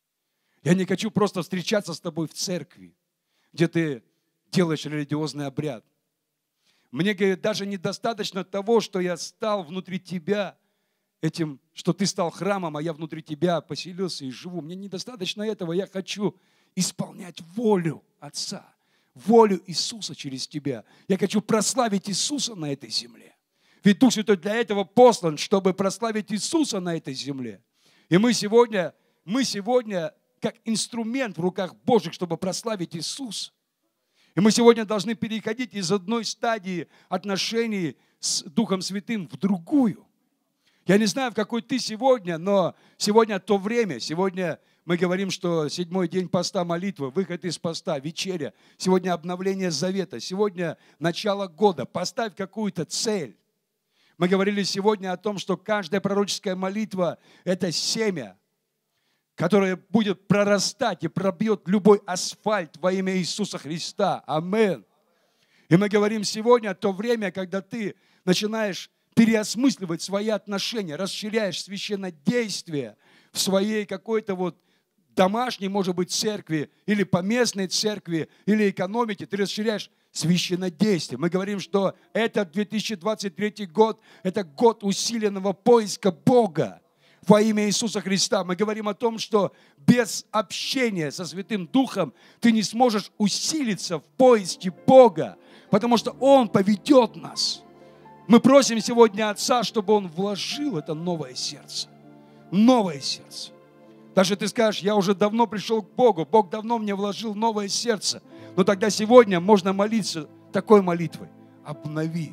Я не хочу просто встречаться с тобой в церкви, где ты делаешь религиозный обряд. Мне, говорит, даже недостаточно того, что я стал внутри тебя этим, что ты стал храмом, а я внутри тебя поселился и живу. Мне недостаточно этого. Я хочу исполнять волю Отца, волю Иисуса через тебя. Я хочу прославить Иисуса на этой земле. Ведь Дух Святой для этого послан, чтобы прославить Иисуса на этой земле. И мы сегодня, мы сегодня как инструмент в руках Божьих, чтобы прославить Иисуса. И мы сегодня должны переходить из одной стадии отношений с Духом Святым в другую. Я не знаю, в какой ты сегодня, но сегодня то время. Сегодня мы говорим, что седьмой день поста, молитвы, выход из поста, вечеря. Сегодня обновление завета. Сегодня начало года. Поставь какую-то цель. Мы говорили сегодня о том, что каждая пророческая молитва – это семя, которое будет прорастать и пробьет любой асфальт во имя Иисуса Христа. Амин. И мы говорим сегодня о то время, когда ты начинаешь переосмысливать свои отношения, расширяешь священнодействие в своей какой-то вот домашней, может быть, церкви, или поместной церкви, или экономике, ты расширяешь священнодействие. Мы говорим, что этот две тысячи двадцать третий год – это год усиленного поиска Бога во имя Иисуса Христа. Мы говорим о том, что без общения со Святым Духом ты не сможешь усилиться в поиске Бога, потому что Он поведет нас. Мы просим сегодня Отца, чтобы Он вложил это новое сердце. Новое сердце. Даже ты скажешь: я уже давно пришел к Богу, Бог давно мне вложил новое сердце. Но тогда сегодня можно молиться такой молитвой: обнови,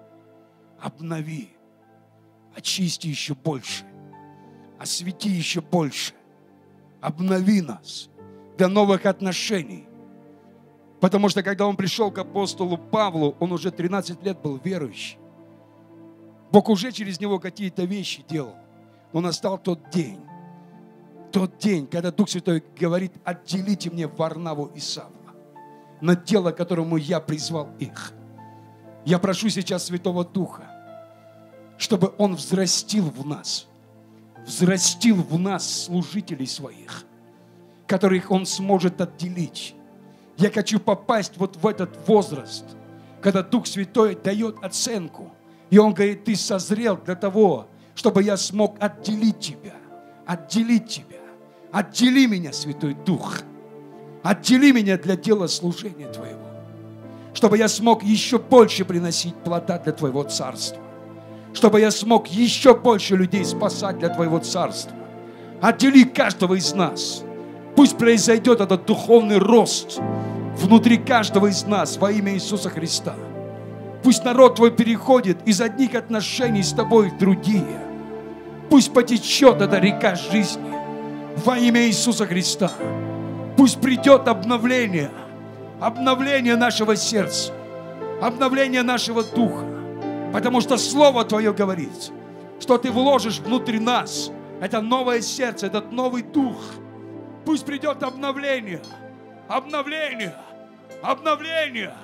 обнови, очисти еще больше, освети еще больше, обнови нас для новых отношений. Потому что когда он пришел к апостолу Павлу, он уже тринадцать лет был верующий. Бог уже через него какие-то вещи делал. Но настал тот день, тот день, когда Дух Святой говорит: отделите мне Варнаву и Савла на дело, которому я призвал их. Я прошу сейчас Святого Духа, чтобы Он взрастил в нас, взрастил в нас служителей своих, которых Он сможет отделить. Я хочу попасть вот в этот возраст, когда Дух Святой дает оценку, и Он говорит: ты созрел для того, чтобы я смог отделить тебя, отделить тебя. Отдели меня, Святой Дух, отдели меня для дела служения Твоего, чтобы я смог еще больше приносить плода для Твоего Царства, чтобы я смог еще больше людей спасать для Твоего Царства. Отдели каждого из нас. Пусть произойдет этот духовный рост внутри каждого из нас во имя Иисуса Христа. Пусть народ Твой переходит из одних отношений с Тобой в другие. Пусть потечет эта река жизни во имя Иисуса Христа. Пусть придет обновление, обновление нашего сердца, обновление нашего духа. Потому что Слово Твое говорит, что Ты вложишь внутри нас это новое сердце, этот новый дух. Пусть придет обновление, обновление, обновление,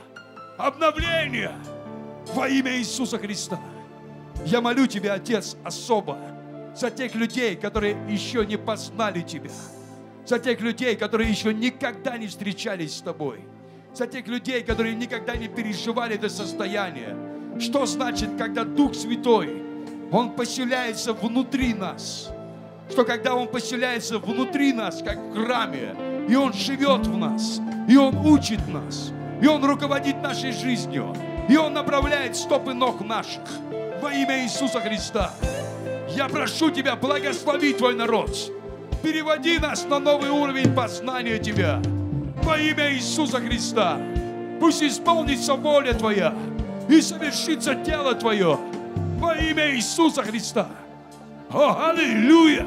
обновление во имя Иисуса Христа. Я молю Тебя, Отец, особо за тех людей, которые еще не познали Тебя, за тех людей, которые еще никогда не встречались с Тобой, за тех людей, которые никогда не переживали это состояние. Что значит, когда Дух Святой, Он поселяется внутри нас? Что когда Он поселяется внутри нас, как в храме, и Он живет в нас, и Он учит нас, и Он руководит нашей жизнью, и Он направляет стопы ног наших во имя Иисуса Христа. Я прошу Тебя, благослови Твой народ. Переводи нас на новый уровень познания Тебя во имя Иисуса Христа. Пусть исполнится воля Твоя и совершится дело Твое во имя Иисуса Христа. О, аллилуйя!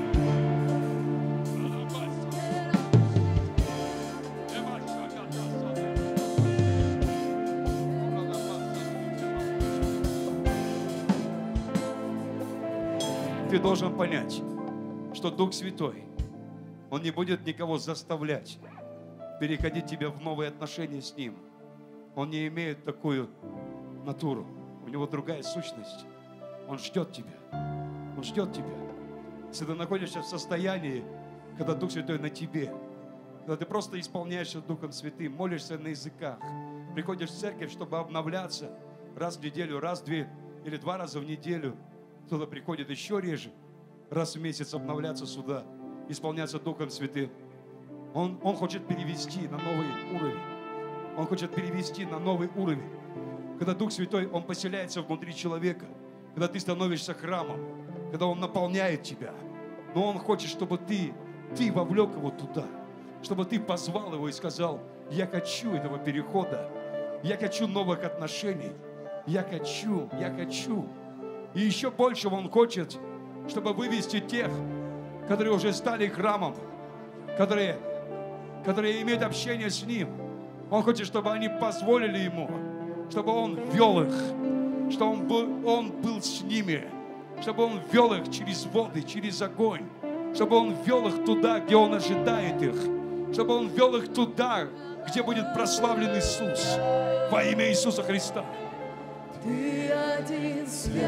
Ты должен понять, что Дух Святой, Он не будет никого заставлять переходить тебя в новые отношения с Ним. Он не имеет такую натуру. У Него другая сущность. Он ждет тебя. Он ждет тебя. Если ты находишься в состоянии, когда Дух Святой на тебе, когда ты просто исполняешься Духом Святым, молишься на языках, приходишь в церковь, чтобы обновляться раз в неделю, раз в две или два раза в неделю, кто-то приходит еще реже, раз в месяц обновляться сюда, исполняться Духом Святым. Он, он хочет перевести на новый уровень. Он хочет перевести на новый уровень. Когда Дух Святой, Он поселяется внутри человека, когда ты становишься храмом, когда Он наполняет тебя. Но Он хочет, чтобы ты, ты вовлек его туда, чтобы ты позвал его и сказал: я хочу этого перехода, я хочу новых отношений, я хочу, я хочу. И еще больше Он хочет, чтобы вывести тех, которые уже стали храмом, которые, которые имеют общение с Ним. Он хочет, чтобы они позволили Ему, чтобы Он вел их, чтобы Он был, он был с ними, чтобы Он вел их через воды, через огонь, чтобы Он вел их туда, где Он ожидает их, чтобы Он вел их туда, где будет прославлен Иисус во имя Иисуса Христа. Ты один святой,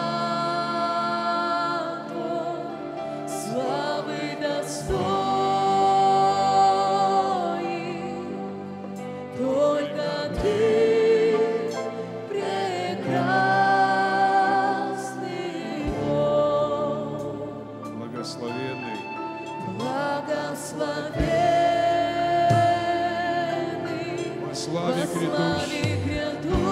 славы достоин, только Ты прекрасный Бог, Благословенный, благословенный, во славе во грядущий. славе грядущий.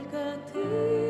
только Ты.